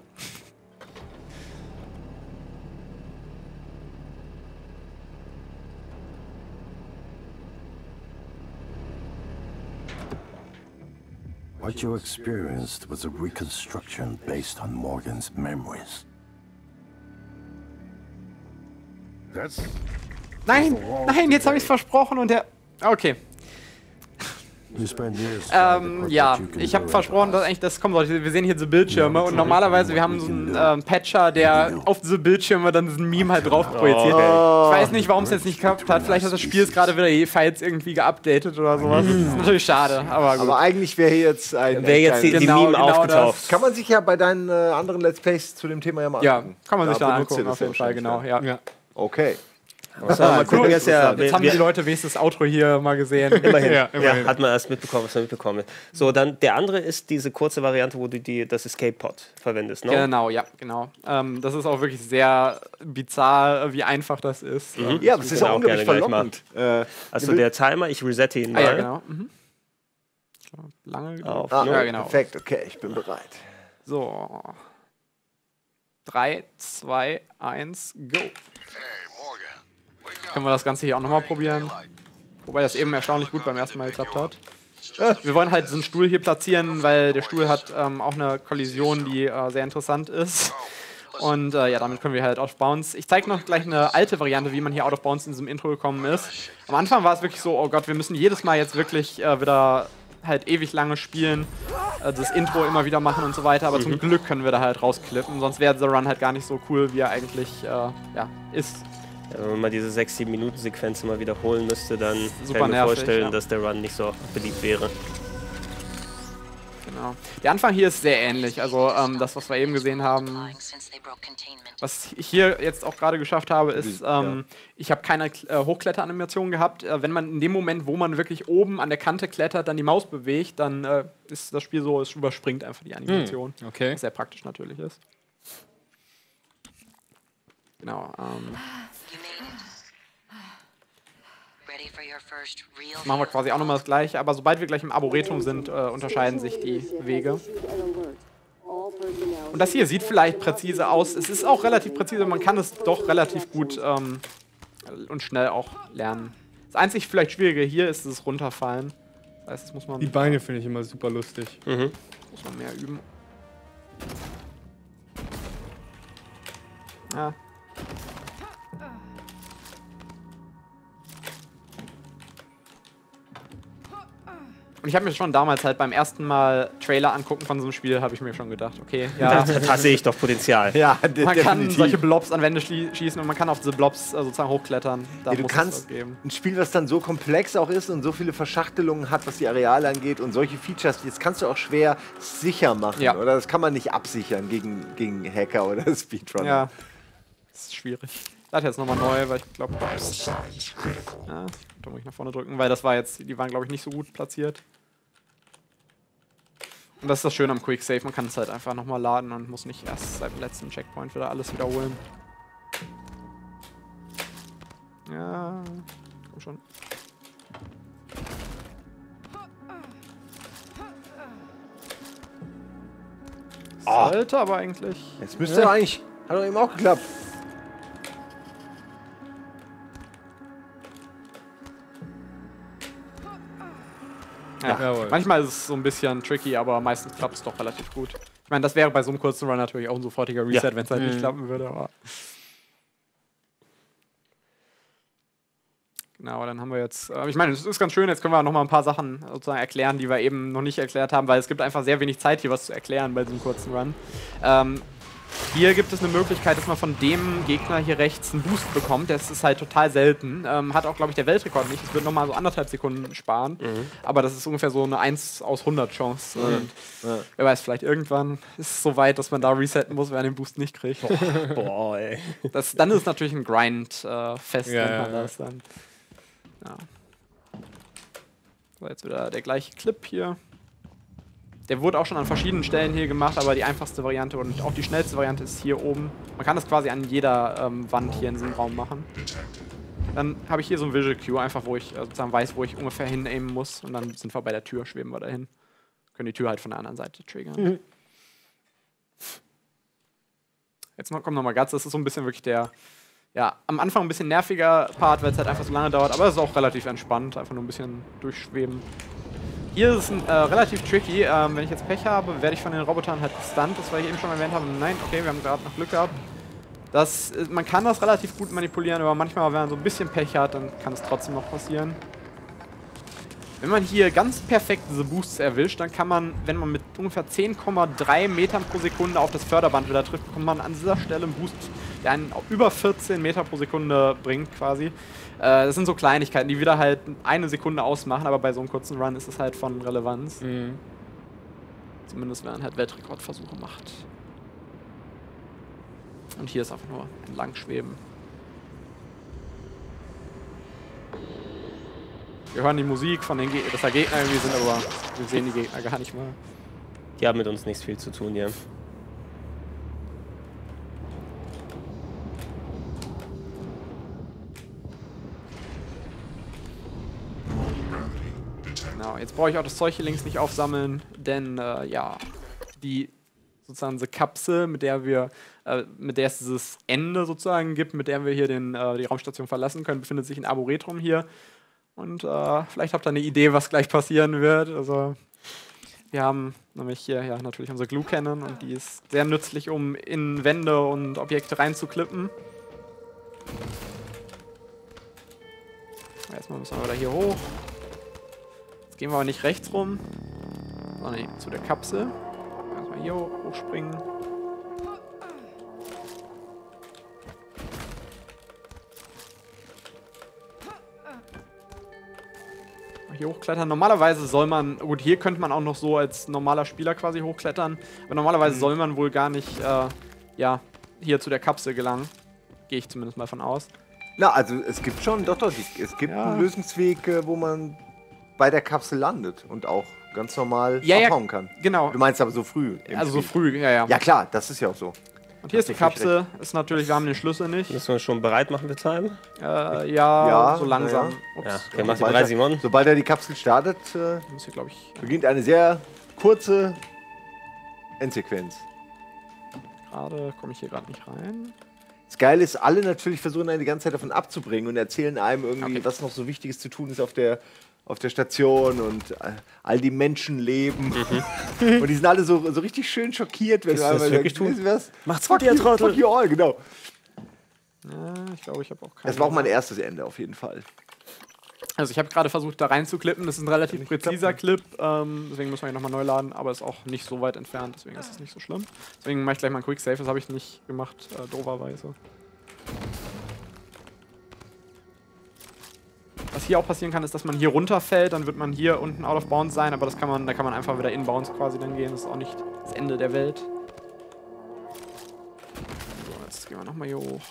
What you experienced was a reconstruction based on Morgan's memories. That's Nein, nein, jetzt habe ich es versprochen und der... Okay. you spent years trying to Ähm, put ja, what you can ich do habe into versprochen, dass us. eigentlich das kommen sollte. Wir sehen hier diese Bildschirme und normalerweise, wir haben so einen ähm, Patcher, der auf diese Bildschirme dann diesen Meme halt drauf projiziert. Okay. Ich weiß nicht, warum es jetzt nicht geklappt hat. Vielleicht hat das Spiel jetzt gerade wieder die Files irgendwie geupdatet oder sowas. Das ist natürlich schade, aber gut. Aber eigentlich wäre hier jetzt ein. Wäre jetzt die, die Genau, Meme genau aufgetaucht. Kann man sich ja bei deinen äh, anderen Let's Plays zu dem Thema ja mal ja, angucken. kann man sich da benutzt ihr angucken, das auf jeden ja Fall, genau. wahrscheinlich, Ja. Ja. Okay. So, mal gucken, jetzt ja, Jetzt haben die Leute wenigstens das Outro hier mal gesehen. Immerhin, Ja, ja, immerhin. hat man erst mitbekommen, was man mitbekommen. So, dann der andere ist diese kurze Variante, wo du die, das Escape Pod verwendest, ne? Genau, ja, genau. Ähm, das ist auch wirklich sehr bizarr, wie einfach das ist. Ähm, Ja, aber es ist Genau, ja unglaublich gerne gleich mal. verlockend. Äh, Also der Timer, ich resette ihn ah, mal. ja, genau. Mhm. Lange gedauert. Auf ah, null. Ja, genau. Perfekt, okay, ich bin bereit. So. drei, zwei, eins, go. Können wir das Ganze hier auch nochmal probieren. Wobei das eben erstaunlich gut beim ersten Mal geklappt hat. Wir wollen halt diesen Stuhl hier platzieren, weil der Stuhl hat ähm, auch eine Kollision, die äh, sehr interessant ist. Und äh, ja, damit können wir halt Out of Bounds. Ich zeige noch gleich eine alte Variante, wie man hier Out of Bounds in diesem Intro gekommen ist. Am Anfang war es wirklich so, oh Gott, wir müssen jedes Mal jetzt wirklich äh, wieder halt ewig lange spielen, äh, das Intro immer wieder machen und so weiter. Aber zum Glück können wir da halt rausklippen, sonst wäre der Run halt gar nicht so cool, wie er eigentlich äh, ja, ist. Ja, wenn man mal diese sechs sieben Minuten Sequenz immer wiederholen müsste, dann Super kann ich mir nervig, vorstellen, ja. dass der Run nicht so beliebt wäre. Genau. Der Anfang hier ist sehr ähnlich. Also ähm, das, was wir eben gesehen haben, was ich hier jetzt auch gerade geschafft habe, ist, ähm, ich habe keine äh, Hochkletteranimation gehabt. Äh, wenn man in dem Moment, wo man wirklich oben an der Kante klettert, dann die Maus bewegt, dann äh, ist das Spiel so, es überspringt einfach die Animation. Hm, okay. Was sehr praktisch natürlich ist. Genau. Ähm, Jetzt machen wir quasi auch nochmal das Gleiche, aber sobald wir gleich im Arboretum sind, äh, unterscheiden sich die Wege. Und das hier sieht vielleicht präzise aus. Es ist auch relativ präzise, man kann es doch relativ gut ähm, und schnell auch lernen. Das einzig vielleicht Schwierige hier ist das Runterfallen. Das heißt, das muss man... Die Beine finde ich immer super lustig. Mhm. Muss man mehr üben. Ja. Und ich habe mir schon damals halt beim ersten Mal Trailer angucken von so einem Spiel, habe ich mir schon gedacht, okay, ja. Da, da sehe ich doch Potenzial. Ja, Man definitiv. kann solche Blobs an Wände schießen und man kann auf diese Blobs äh, sozusagen hochklettern. Da Ja, du muss es kannst was geben. ein Spiel, was dann so komplex auch ist und so viele Verschachtelungen hat, was die Areale angeht und solche Features, das kannst du auch schwer sicher machen, Ja. oder? Das kann man nicht absichern gegen, gegen Hacker oder Speedrunner. Ja, das ist schwierig. Ich lade jetzt nochmal neu, weil ich glaube, ja, da muss ich nach vorne drücken, weil das war jetzt, die waren glaube ich nicht so gut platziert. Und das ist das Schöne am Quick Save, man kann es halt einfach nochmal laden und muss nicht erst seit dem letzten Checkpoint wieder alles wiederholen. Ja, komm schon. Sollte aber eigentlich... Jetzt müsste ja. eigentlich, hat doch eben auch geklappt. Ja, Jawohl. manchmal ist es so ein bisschen tricky, aber meistens klappt es doch relativ gut. Ich meine, das wäre bei so einem kurzen Run natürlich auch ein sofortiger Reset, Ja. wenn es halt Mhm. nicht klappen würde. Aber genau, dann haben wir jetzt, äh, ich meine, es ist ganz schön, jetzt können wir noch mal ein paar Sachen sozusagen erklären, die wir eben noch nicht erklärt haben, weil es gibt einfach sehr wenig Zeit, hier was zu erklären bei diesem kurzen Run. Ähm, Hier gibt es eine Möglichkeit, dass man von dem Gegner hier rechts einen Boost bekommt. Das ist halt total selten. Ähm, hat auch, glaube ich, der Weltrekord nicht. Es wird nochmal so anderthalb Sekunden sparen. Mhm. Aber das ist ungefähr so eine eins aus hundert Chance. Mhm. Und ja. Wer weiß, vielleicht irgendwann ist es so weit, dass man da resetten muss, wer den Boost nicht kriegt. Boah, ey. Das, dann ist es natürlich ein Grind-Fest, äh, ja, nennt man ja. das dann. Ja. So, jetzt wieder der gleiche Clip hier. Der wurde auch schon an verschiedenen Stellen hier gemacht, aber die einfachste Variante und auch die schnellste Variante ist hier oben. Man kann das quasi an jeder ähm, Wand hier in diesem Raum machen. Dann habe ich hier so ein Visual Cue, einfach wo ich äh, sozusagen weiß, wo ich ungefähr hinaimen muss. Und dann sind wir bei der Tür, schweben wir dahin. Können die Tür halt von der anderen Seite triggern. Mhm. Jetzt noch, kommt nochmal Guts. Das ist so ein bisschen wirklich der, ja, am Anfang ein bisschen nerviger Part, weil es halt einfach so lange dauert. Aber es ist auch relativ entspannt, einfach nur ein bisschen durchschweben. Hier ist es äh, relativ tricky. Ähm, wenn ich jetzt Pech habe, werde ich von den Robotern halt gestunt. Das, was ich eben schon erwähnt habe. Nein, okay, wir haben gerade noch Glück gehabt. Das, äh, man kann das relativ gut manipulieren, aber manchmal, wenn man so ein bisschen Pech hat, dann kann es trotzdem noch passieren. Wenn man hier ganz perfekt diese Boosts erwischt, dann kann man, wenn man mit ungefähr zehn Komma drei Metern pro Sekunde auf das Förderband wieder trifft, bekommt man an dieser Stelle einen Boost, der einen über vierzehn Meter pro Sekunde bringt quasi. Äh, das sind so Kleinigkeiten, die wieder halt eine Sekunde ausmachen, aber bei so einem kurzen Run ist es halt von Relevanz. Mhm. Zumindest wenn man halt Weltrekordversuche macht. Und hier ist einfach nur ein Langschweben. Wir hören die Musik von den Ge dass da Gegner irgendwie sind, aber wir sehen die Gegner gar nicht mal. Die haben mit uns nichts viel zu tun, ja. Genau, jetzt brauche ich auch das Zeug hier links nicht aufsammeln, denn äh, ja, die sozusagen diese Kapsel, mit der wir, äh, mit der es dieses Ende sozusagen gibt, mit der wir hier den, äh, die Raumstation verlassen können, befindet sich in Arboretum hier. Und äh, vielleicht habt ihr eine Idee, was gleich passieren wird. Also wir haben nämlich hier ja natürlich unsere Glue Cannon und die ist sehr nützlich, um in Wände und Objekte reinzuklippen. Erstmal müssen wir wieder hier hoch. Jetzt gehen wir aber nicht rechts rum, sondern zu der Kapsel. Erstmal hier hoch, hochspringen. Hier hochklettern. Normalerweise soll man, gut, hier könnte man auch noch so als normaler Spieler quasi hochklettern, aber normalerweise mhm. soll man wohl gar nicht, äh, ja, hier zu der Kapsel gelangen. Gehe ich zumindest mal von aus. Na, also es gibt schon, doch, doch, es gibt ja. einen Lösungsweg, äh, wo man bei der Kapsel landet und auch ganz normal ja, abhauen ja, kann. Genau. Du meinst aber so früh. Also so früh, ja, ja. Ja klar, das ist ja auch so. Und hier ist die Kapsel, ist natürlich, wir haben den Schlüssel nicht. Müssen wir schon bereit machen für Time? Äh, ja, ja, so langsam. Ja. Ups. Ja, okay, mach die bereit, Simon. Sobald er die Kapsel startet, äh, muss hier, ich, beginnt eine sehr kurze Endsequenz. Gerade komme ich hier gerade nicht rein. Das Geile ist, alle natürlich versuchen einen die ganze Zeit davon abzubringen und erzählen einem irgendwie, okay. was noch so Wichtiges zu tun ist auf der, auf der Station und äh, all die Menschen leben. Mhm. Und die sind alle so, so richtig schön schockiert, wenn ist du einmal wirklich tun? Was? Macht's gut, ihr Trottel! Fuck you all, genau. Ja, ich glaube, ich habe auch keinen. Das war auch mein erstes Ende auf jeden Fall. Also ich habe gerade versucht, da reinzuklippen. Das ist ein relativ präziser Clip, ähm, deswegen muss man hier nochmal neu laden, aber ist auch nicht so weit entfernt, deswegen ist es nicht so schlimm. Deswegen mache ich gleich mal ein Quick Save, das habe ich nicht gemacht, äh, dooferweise. Was hier auch passieren kann, ist, dass man hier runterfällt, dann wird man hier unten out of bounds sein, aber das kann man, da kann man einfach wieder inbounds quasi dann gehen, das ist auch nicht das Ende der Welt. So, jetzt gehen wir nochmal hier hoch.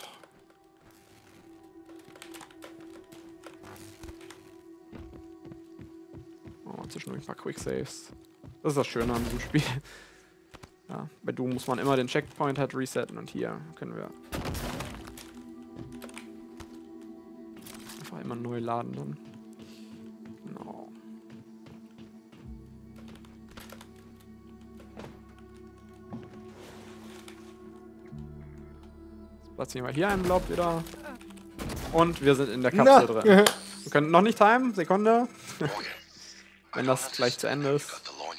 Oh, zwischendurch ein paar Quick Saves. Das ist das Schöne an diesem Spiel. Ja, bei Doom muss man immer den Checkpoint halt resetten und hier können wir einfach immer neu laden dann. Genau. Jetzt platzieren wir hier einen Blob wieder. Und wir sind in der Kapsel Na. drin. Wir können noch nicht timen, Sekunde. Wenn das gleich zu Ende ist.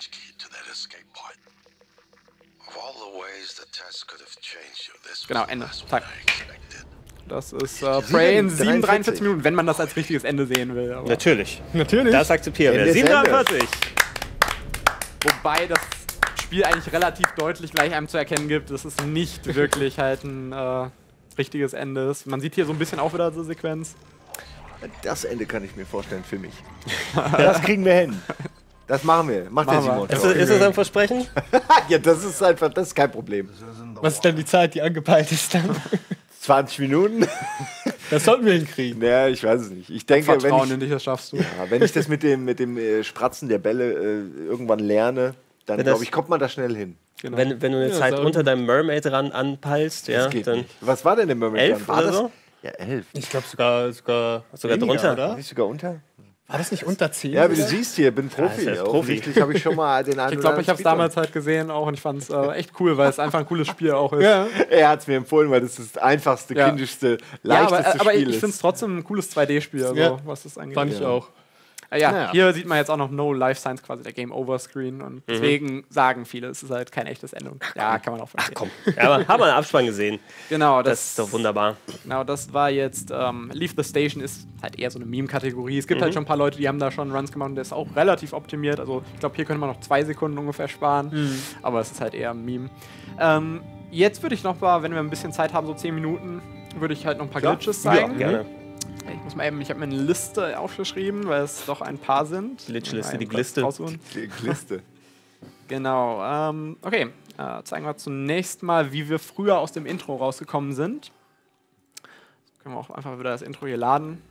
Genau, Ende. Zack. Das ist äh, Prey in sieben Komma dreiundvierzig Minuten, wenn man das als richtiges Ende sehen will. Aber Natürlich. Natürlich. Das akzeptieren wir. sieben Komma dreiundvierzig. Wobei das Spiel eigentlich relativ deutlich gleich einem zu erkennen gibt, dass es nicht wirklich halt ein äh, richtiges Ende ist. Man sieht hier so ein bisschen auch wieder diese Sequenz. Das Ende kann ich mir vorstellen für mich. Das kriegen wir hin. Das machen wir. Macht der Simon. Ist, ist das ein Versprechen? Ja, das ist einfach, das ist kein Problem. Was ist denn die Zeit, die angepeilt ist dann? zwanzig Minuten. Das sollten wir hinkriegen. Ja, ich weiß es nicht. Ich denke, Vertrauen wenn ich, in dich, das schaffst du. Ja, wenn ich das mit dem, mit dem äh, Spratzen der Bälle äh, irgendwann lerne, dann glaube ich, kommt man da schnell hin. Genau. Wenn, wenn du eine ja, Zeit unter deinem Mermaid ran anpeilst, ja, dann. Nicht. Was war denn der Mermaid elf ran? War oder das? so? Ja, elf. Ich glaube sogar, sogar, sogar drunter, oder? War ich sogar unter? War das nicht unter zehn? Ja, wie du siehst hier, bin Profi. Ja, Profi. habe ich schon mal den einen Ich glaube, ich habe es damals halt gesehen auch und ich fand es äh, echt cool, weil es einfach ein cooles Spiel auch ist. Ja. Er hat es mir empfohlen, weil das das einfachste, ja. kindischste, leichteste ja, aber, Spiel aber ist. ich, ich finde es trotzdem ein cooles zwei D-Spiel, also, ja. was das angeht. Fand ich ja. auch. Äh, ja, naja. Hier sieht man jetzt auch noch No Life Science, quasi der Game-Over-Screen und deswegen mhm. sagen viele, es ist halt kein echtes Ende. Ja, kann man auch verstehen. Ach komm, ja, aber haben wir einen Abspann gesehen. Genau, das, das ist doch wunderbar. Genau, das war jetzt, ähm, Leave the Station ist halt eher so eine Meme-Kategorie. Es gibt mhm. halt schon ein paar Leute, die haben da schon Runs gemacht und der ist auch relativ optimiert. Also ich glaube, hier könnte man noch zwei Sekunden ungefähr sparen, mhm. aber es ist halt eher ein Meme. Ähm, jetzt würde ich noch mal, wenn wir ein bisschen Zeit haben, so zehn Minuten, würde ich halt noch ein paar Glitches zeigen. Ja, gerne. Ich muss mal eben, ich habe mir eine Liste aufgeschrieben, weil es doch ein paar sind. Glitchliste, die Gliste. Die Gliste. Genau, ähm, okay. Äh, zeigen wir zunächst mal, wie wir früher aus dem Intro rausgekommen sind. Jetzt können wir auch einfach wieder das Intro hier laden.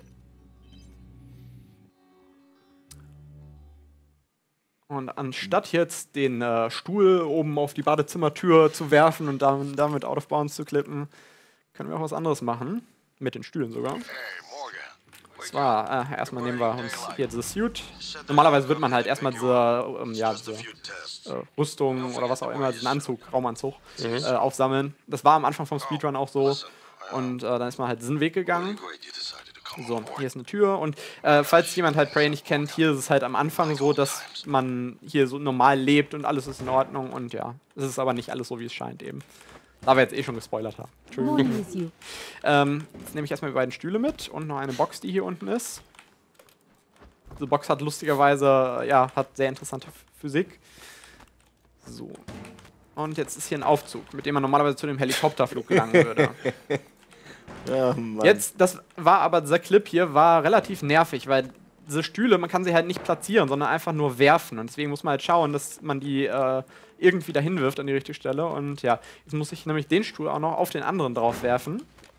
Und anstatt jetzt den äh, Stuhl oben auf die Badezimmertür zu werfen und dann, damit out of bounds zu klippen, können wir auch was anderes machen. Mit den Stühlen sogar. Und zwar, äh, erstmal nehmen wir uns hier dieses Suit. Normalerweise wird man halt erstmal diese, ähm, ja, diese äh, Rüstung oder was auch immer, diesen Anzug, Raumanzug, mhm. äh, aufsammeln. Das war am Anfang vom Speedrun auch so. Und äh, dann ist man halt diesen Weg gegangen. So, hier ist eine Tür. Und äh, falls jemand halt Prey nicht kennt, hier ist es halt am Anfang so, dass man hier so normal lebt und alles ist in Ordnung. Und ja, es ist aber nicht alles so, wie es scheint eben. Da wir jetzt eh schon gespoilert haben. Entschuldigung. ähm, jetzt nehme ich erstmal die beiden Stühle mit und noch eine Box, die hier unten ist. Diese Box hat lustigerweise, ja, hat sehr interessante Physik. So. Und jetzt ist hier ein Aufzug, mit dem man normalerweise zu dem Helikopterflug gelangen würde. Ja, jetzt, das war aber, dieser Clip hier war relativ nervig, weil diese Stühle, man kann sie halt nicht platzieren, sondern einfach nur werfen. Und deswegen muss man halt schauen, dass man die äh, irgendwie dahin wirft an die richtige Stelle. Und ja, jetzt muss ich nämlich den Stuhl auch noch auf den anderen drauf werfen.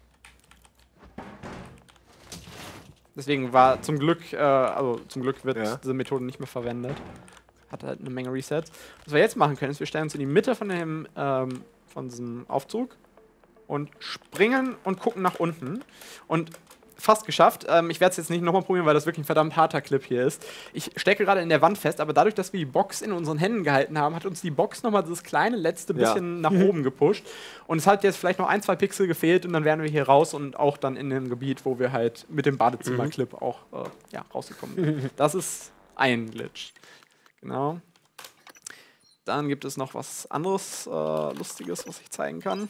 Deswegen war zum Glück, äh, also zum Glück wird Ja. diese Methode nicht mehr verwendet. Hat halt eine Menge Resets. Was wir jetzt machen können, ist, wir stellen uns in die Mitte von dem ähm, von diesem Aufzug und springen und gucken nach unten. Und fast geschafft. Ähm, ich werde es jetzt nicht nochmal probieren, weil das wirklich ein verdammt harter Clip hier ist. Ich stecke gerade in der Wand fest, aber dadurch, dass wir die Box in unseren Händen gehalten haben, hat uns die Box nochmal dieses kleine letzte Ja. bisschen nach oben gepusht. Und es hat jetzt vielleicht noch ein, zwei Pixel gefehlt und dann wären wir hier raus und auch dann in dem Gebiet, wo wir halt mit dem Badezimmer-Clip auch äh, ja, rausgekommen sind. Das ist ein Glitch. Genau. Dann gibt es noch was anderes äh, Lustiges, was ich zeigen kann.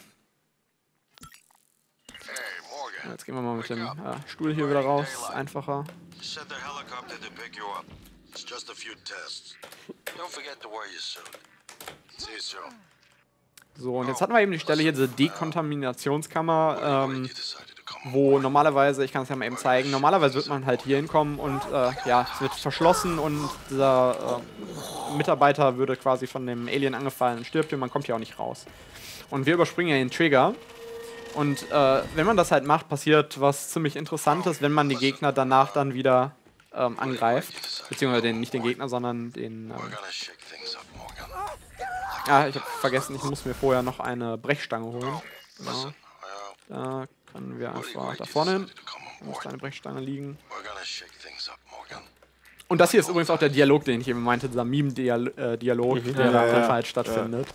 Jetzt gehen wir mal mit dem äh, Stuhl hier wieder raus. Einfacher. Send the helicopter to pick you up. It's just a few tests. Don't forget to wear your suit. See you soon. So, und jetzt hatten wir eben die Stelle hier, diese Dekontaminationskammer, ähm, wo normalerweise, ich kann es ja mal eben zeigen, normalerweise wird man halt hier hinkommen und äh, ja, es wird verschlossen und dieser äh, Mitarbeiter würde quasi von dem Alien angefallen und stirbt und man kommt hier auch nicht raus. Und wir überspringen ja den Trigger. Und äh, wenn man das halt macht, passiert was ziemlich Interessantes, wenn man die Gegner danach dann wieder ähm, angreift. Beziehungsweise den, nicht den Gegner, sondern den... Ähm We're gonna shake things up, Morgan. ah, ich habe vergessen, ich muss mir vorher noch eine Brechstange holen. Genau. Listen, well, Da können wir einfach da vorne hin. Da muss eine Brechstange liegen. we're gonna shake things up, Morgan. Und das hier ist übrigens auch der Dialog, den ich eben meinte, dieser Meme-Dialog, der Ja, da ja. halt stattfindet.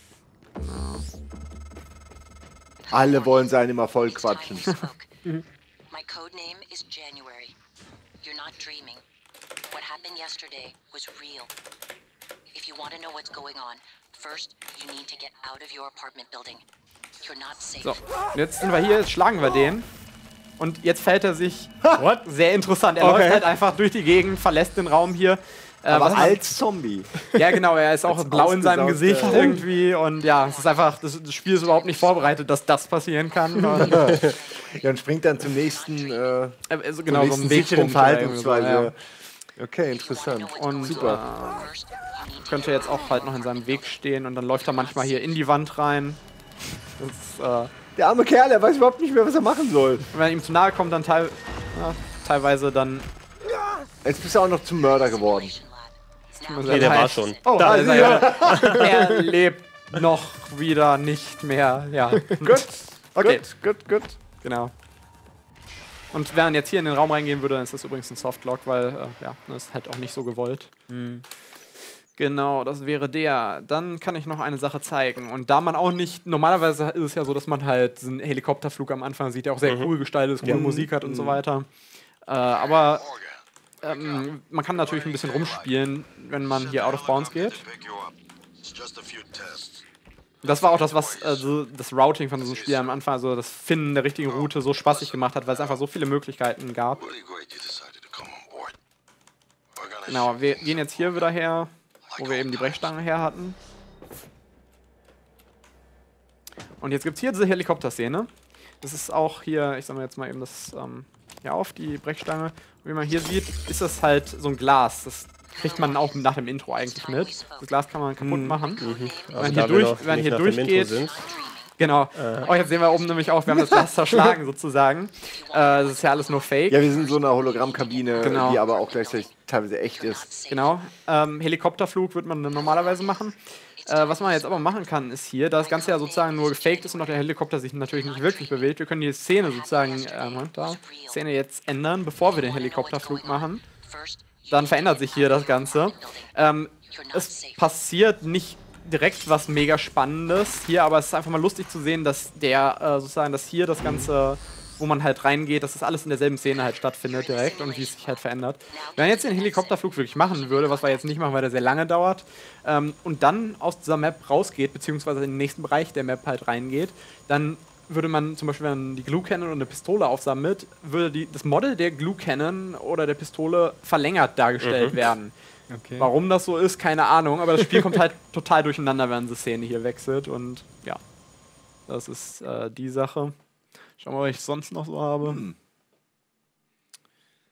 Alle wollen sein immer voll quatschen. My code name is January. You're not dreaming. What happened yesterday was real. If you want to know what's going on, first you need to get out of your apartment building. You're not safe. So, und jetzt sind wir hier, jetzt schlagen wir den. Und jetzt fällt er sich What? sehr interessant. Er Okay. läuft halt einfach durch die Gegend, verlässt den Raum hier. Äh, Aber was- als Zombie. Ja, genau, er ist auch Als blau in seinem ausgesaugt, Gesicht äh, irgendwie. Und ja, es ist einfach, das, das Spiel ist überhaupt nicht vorbereitet, dass das passieren kann. Und, äh, Ja, und springt dann zum nächsten, äh, also zum genau, so nächsten ein sicheren Wegpunkt oder irgendwie so, Verhaltensweise. ja. Okay, interessant. Und Super. äh, First, you need to könnte jetzt auch halt noch in seinem Weg stehen und dann läuft er manchmal hier in die Wand rein. Das, äh, Der arme Kerl, der weiß überhaupt nicht mehr, was er machen soll. wenn er ihm zu nahe kommt, dann teil, ja, teilweise dann. Jetzt bist du auch noch zum Mörder geworden. Now Nee, der war schon. Oh, Da da ist ist er ja. Er lebt noch wieder nicht mehr. Ja. Gut. Okay. Gut, gut, gut. Genau. Und wenn man jetzt hier in den Raum reingehen würde, dann ist das übrigens ein Softlock, weil, äh, ja, das ist halt auch nicht so gewollt. Genau, das wäre der. Dann kann ich noch eine Sache zeigen. Und da man auch nicht, normalerweise ist es ja so, dass man halt so einen Helikopterflug am Anfang sieht, der auch sehr cool gestaltet ist, coole Musik hat und so weiter. Äh, aber ähm, man kann natürlich ein bisschen rumspielen, wenn man hier out of bounds geht. To pick you up. It's just a few tests. Das war auch das, was äh, so das Routing von diesem Spiel am Anfang, also das Finden der richtigen Route so spaßig gemacht hat, weil es einfach so viele Möglichkeiten gab. Really great you decided to come on board. We're gonna Genau, shake wir things gehen jetzt hier wieder her, wo wir eben die Brechstange her hatten. Und jetzt gibt es hier diese Helikopterszene. Das ist auch hier, ich sag mal jetzt mal eben das ähm, hier auf, die Brechstange. Und wie man hier sieht, ist das halt so ein Glas. Das kriegt man auch nach dem Intro eigentlich mit. Das Glas kann man kaputt machen. Wenn man Also hier, da wir durch, noch wenn man nicht hier nach dem Intro durchgeht, sind. genau. Oh, jetzt sehen wir oben nämlich auch, wir haben das Glas zerschlagen sozusagen. Äh, das ist ja alles nur Fake. Ja, wir sind in so einer Hologrammkabine, Genau. die aber auch gleichzeitig teilweise echt ist. Genau. Ähm, Helikopterflug wird man dann normalerweise machen. Äh, was man jetzt aber machen kann, ist hier, da das Ganze ja sozusagen nur gefaked ist und auch der Helikopter sich natürlich nicht wirklich bewegt, wir können die Szene sozusagen, äh, Moment, da, Szene jetzt ändern, bevor wir den Helikopterflug machen. Dann verändert sich hier das Ganze. Ähm, es passiert nicht direkt was mega Spannendes hier, aber es ist einfach mal lustig zu sehen, dass der äh, sozusagen, dass hier das Ganze, wo man halt reingeht, dass das alles in derselben Szene halt stattfindet direkt und wie es sich halt verändert. Wenn man jetzt den Helikopterflug wirklich machen würde, was wir jetzt nicht machen, weil der sehr lange dauert, ähm, und dann aus dieser Map rausgeht, beziehungsweise in den nächsten Bereich der Map halt reingeht, dann würde man zum Beispiel, wenn man die Glue Cannon und eine Pistole aufsammelt, würde die, das Model der Glue Cannon oder der Pistole verlängert dargestellt werden. Okay. Warum das so ist, keine Ahnung, aber das Spiel kommt halt total durcheinander, wenn die Szene hier wechselt und ja, das ist äh, die Sache. Schauen wir mal, was ich sonst noch so habe.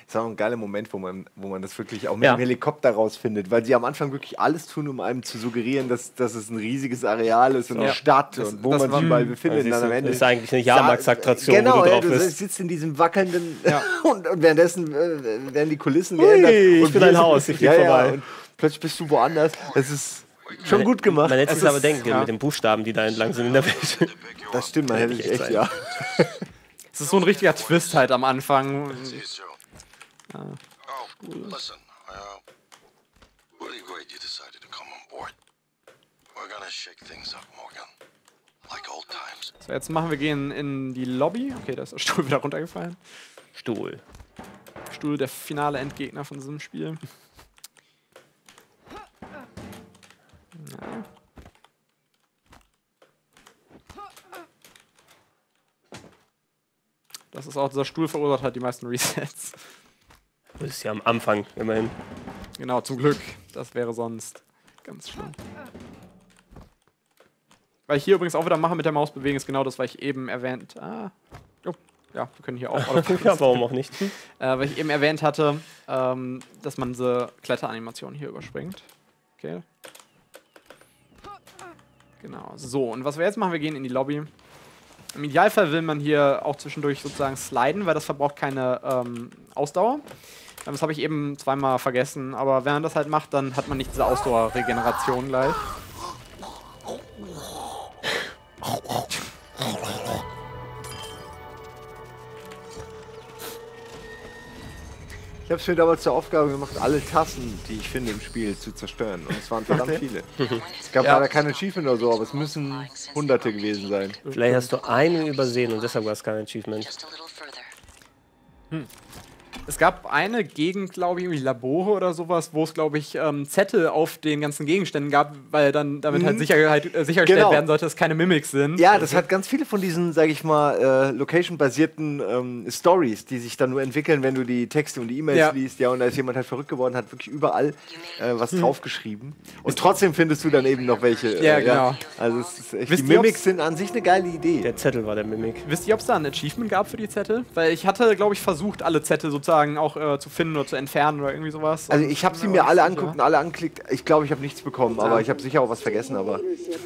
Das war ein geiler Moment, wo man, wo man das wirklich auch mit Ja. dem Helikopter rausfindet, weil sie am Anfang wirklich alles tun, um einem zu suggerieren, dass, dass es ein riesiges Areal ist und eine Ja. Stadt Das- und wo das man war- sich überall Ja, befindet. siehst Und dann am du, Ende das ist eigentlich eine Jahrmarktsattraktion, genau, wo du ja, drauf du bist. sitzt in diesem wackelnden Ja. und, und währenddessen äh, werden die Kulissen Ui, geändert. ich und bin wir ein sind- Haus, ich flieg ja, ja, vorbei. und plötzlich bist du woanders. Das ist schon Man- gut gemacht. Man hätte Es sich aber ist- denken können ja. mit den Buchstaben, die da entlang sind in der Welt. Das stimmt, man hätte Hätte ich echt echt, sein. ja. Es ist so ein richtiger Twist halt am Anfang. See you soon. Oh, listen. Uh, really great you decided to come on board. We're gonna shake things up, Morgan. Like old times. So, jetzt machen wir gehen in die Lobby. Okay, da ist der Stuhl wieder runtergefallen. Stuhl. Stuhl, der finale Endgegner von diesem Spiel. Na. Das ist auch, dieser Stuhl verursacht halt die meisten Resets. Das ist ja am Anfang immerhin. Genau, zum Glück. Das wäre sonst ganz schlimm. Weil ich hier übrigens auch wieder mache mit der Maus bewegen, ist genau das, was ich eben erwähnt. Ah. Oh, ja, wir können hier auch. Ja, warum auch nicht? Äh, weil ich eben erwähnt hatte, ähm, dass man diese Kletteranimation hier überspringt. Okay. Genau. So, und was wir jetzt machen, wir gehen in die Lobby. Im Idealfall will man hier auch zwischendurch sozusagen sliden, weil das verbraucht keine ähm, Ausdauer. Ähm, Das habe ich eben zweimal vergessen, aber wenn man das halt macht, dann hat man nicht diese Ausdauerregeneration gleich. Ich habe es mir damals zur Aufgabe gemacht, alle Tassen, die ich finde im Spiel, zu zerstören. Und es waren verdammt viele. Es gab Ja. leider kein Achievement oder so, aber es müssen hunderte gewesen sein. Vielleicht hast du einen übersehen und deshalb war es kein Achievement. Just a little further. Es gab eine Gegend, glaube ich, irgendwie Labore oder sowas, wo es, glaube ich, ähm, Zettel auf den ganzen Gegenständen gab, weil dann damit halt Sicherheit, äh, sichergestellt Genau. werden sollte, dass keine Mimics sind. Ja, das hat ganz viele von diesen, sage ich mal, äh, location-basierten ähm, Stories, die sich dann nur entwickeln, wenn du die Texte und die E-Mails Ja. liest. Ja, und da ist jemand halt verrückt geworden, hat wirklich überall äh, was draufgeschrieben. Und trotzdem findest du dann eben noch welche. Äh, Ja, genau. Also es ist echt, Wisst die ihr, Mimics ob's- sind an sich eine geile Idee. Der Zettel war der Mimik. Wisst ihr, ob es da ein Achievement gab für die Zettel? Weil ich hatte, glaube ich, versucht, alle Zettel sozusagen auch äh, zu finden oder zu entfernen oder irgendwie sowas. Also Und ich habe sie bin mir auch alle nicht angeguckt und sicher. alle angeklickt. Ich glaube, ich habe nichts bekommen, aber ich habe sicher auch was vergessen. Aber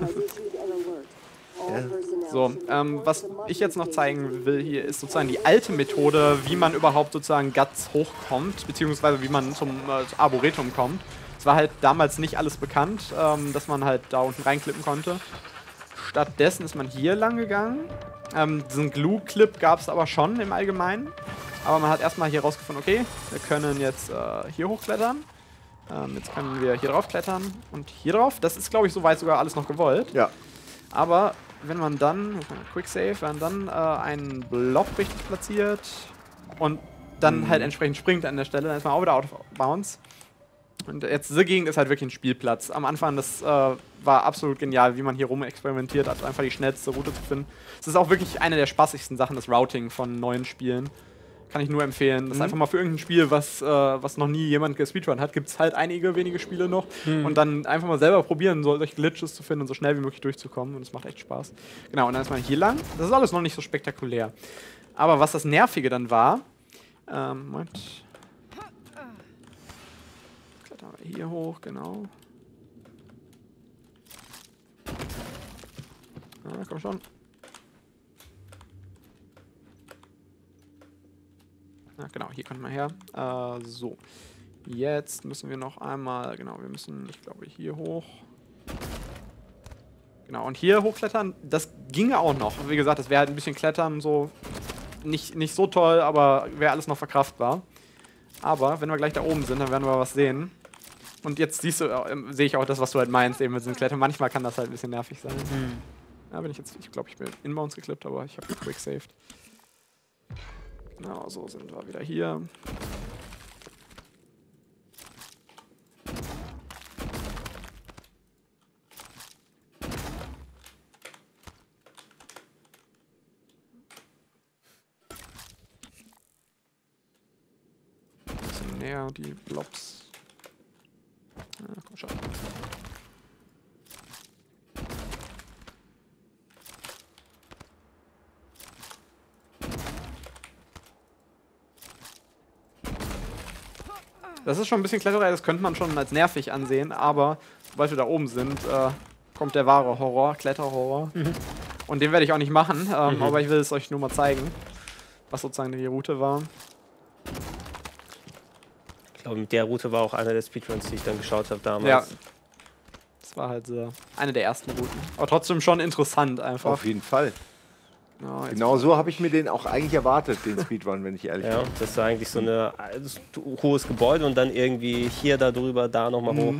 So, ähm, was ich jetzt noch zeigen will hier, ist sozusagen die alte Methode, wie man überhaupt sozusagen Guts hochkommt, beziehungsweise wie man zum äh, Arboretum kommt. Es war halt damals nicht alles bekannt, ähm, dass man halt da unten reinklippen konnte. Stattdessen ist man hier lang gegangen. Ähm, diesen Glue-Clip gab es aber schon im Allgemeinen. Aber man hat erstmal hier rausgefunden, okay, wir können jetzt äh, hier hochklettern. Ähm, jetzt können wir hier drauf klettern und hier drauf. Das ist, glaube ich, soweit sogar alles noch gewollt. ja. Aber wenn man dann, Quick Save, wenn man dann äh, einen Block richtig platziert und dann halt entsprechend springt an der Stelle, dann ist man auch wieder out of bounds. Und jetzt diese Gegend ist halt wirklich ein Spielplatz. Am Anfang, das äh, war absolut genial, wie man hier rum experimentiert hat, einfach die schnellste Route zu finden. Es ist auch wirklich eine der spaßigsten Sachen, das Routing von neuen Spielen. Kann ich nur empfehlen. Das ist einfach mal für irgendein Spiel, was, äh, was noch nie jemand gespeedrun hat, gibt es halt einige wenige Spiele noch. Und dann einfach mal selber probieren, so, solche Glitches zu finden und so schnell wie möglich durchzukommen. Und es macht echt Spaß. Genau, und dann ist man hier lang. Das ist alles noch nicht so spektakulär. Aber was das Nervige dann war, ähm, Moment. Klettern wir hier hoch, genau. Ja, komm schon. Ja, genau, hier kommt man her. Äh, so. Jetzt müssen wir noch einmal, genau, wir müssen, ich glaube, hier hoch. Genau, und hier hochklettern, das ginge auch noch. Wie gesagt, das wäre halt ein bisschen Klettern, so nicht, nicht so toll, aber wäre alles noch verkraftbar. Aber wenn wir gleich da oben sind, dann werden wir was sehen. Und jetzt siehst du, äh, sehe ich auch das, was du halt meinst, eben mit diesem Klettern. Manchmal kann das halt ein bisschen nervig sein. Ja, bin ich jetzt, ich glaube, ich bin inbounds geklippt, aber ich habe quick saved. Genau, so sind wir wieder hier. Ein bisschen näher, die Blobs. Ja, komm schon. Das ist schon ein bisschen Kletterei, das könnte man schon als nervig ansehen, aber sobald wir da oben sind, äh, kommt der wahre Horror, Kletterhorror. Mhm. Und den werde ich auch nicht machen, ähm, mhm. aber ich will es euch nur mal zeigen, was sozusagen die Route war. Ich glaube, mit der Route war auch einer der Speedruns, die ich dann geschaut habe damals. Ja. Das war halt so eine der ersten Routen. Aber trotzdem schon interessant einfach. Auf jeden Fall. Ja, genau so habe ich mir den auch eigentlich erwartet, den Speedrun, wenn ich ehrlich bin. Ja, das war eigentlich so ein äh, hohes Gebäude und dann irgendwie hier da drüber, da nochmal mhm. hoch.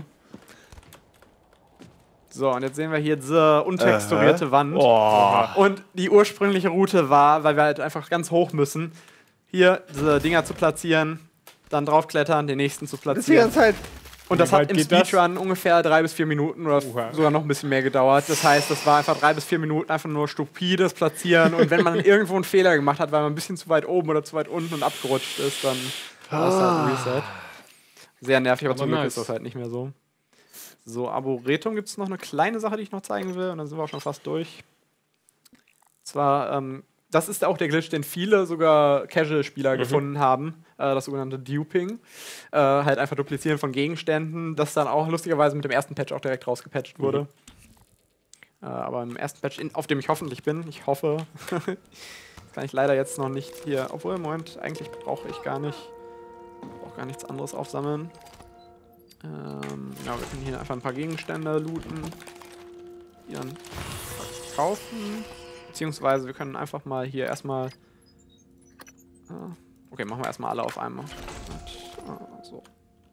So, und jetzt sehen wir hier diese untexturierte uh-huh. Wand. Oh. Und die ursprüngliche Route war, weil wir halt einfach ganz hoch müssen, hier diese Dinger zu platzieren, dann draufklettern, den nächsten zu platzieren. Das ist die ganze Zeit. Und das hat im Speedrun ungefähr drei bis vier Minuten oder uh-huh. sogar noch ein bisschen mehr gedauert. Das heißt, das war einfach drei bis vier Minuten einfach nur stupides Platzieren. Und wenn man irgendwo einen Fehler gemacht hat, weil man ein bisschen zu weit oben oder zu weit unten und abgerutscht ist, dann war das halt ein Reset. Sehr nervig, aber, aber zum Glück nice. Ist das halt nicht mehr so. So, Arboretum gibt es noch eine kleine Sache, die ich noch zeigen will. Und dann sind wir auch schon fast durch. Und zwar, ähm, das ist auch der Glitch, den viele sogar Casual-Spieler mhm. gefunden haben. Äh, das sogenannte Duping. Äh, halt einfach Duplizieren von Gegenständen, das dann auch lustigerweise mit dem ersten Patch auch direkt rausgepatcht wurde. Mhm. Äh, aber im ersten Patch, in, auf dem ich hoffentlich bin, ich hoffe, das kann ich leider jetzt noch nicht hier, obwohl im Moment eigentlich brauche ich gar nicht, brauche gar nichts anderes aufsammeln. Ähm, ja, wir können hier einfach ein paar Gegenstände looten, die dann verkaufen. Beziehungsweise wir können einfach mal hier erstmal. Äh, okay, machen wir erstmal alle auf einmal. Und, äh, so.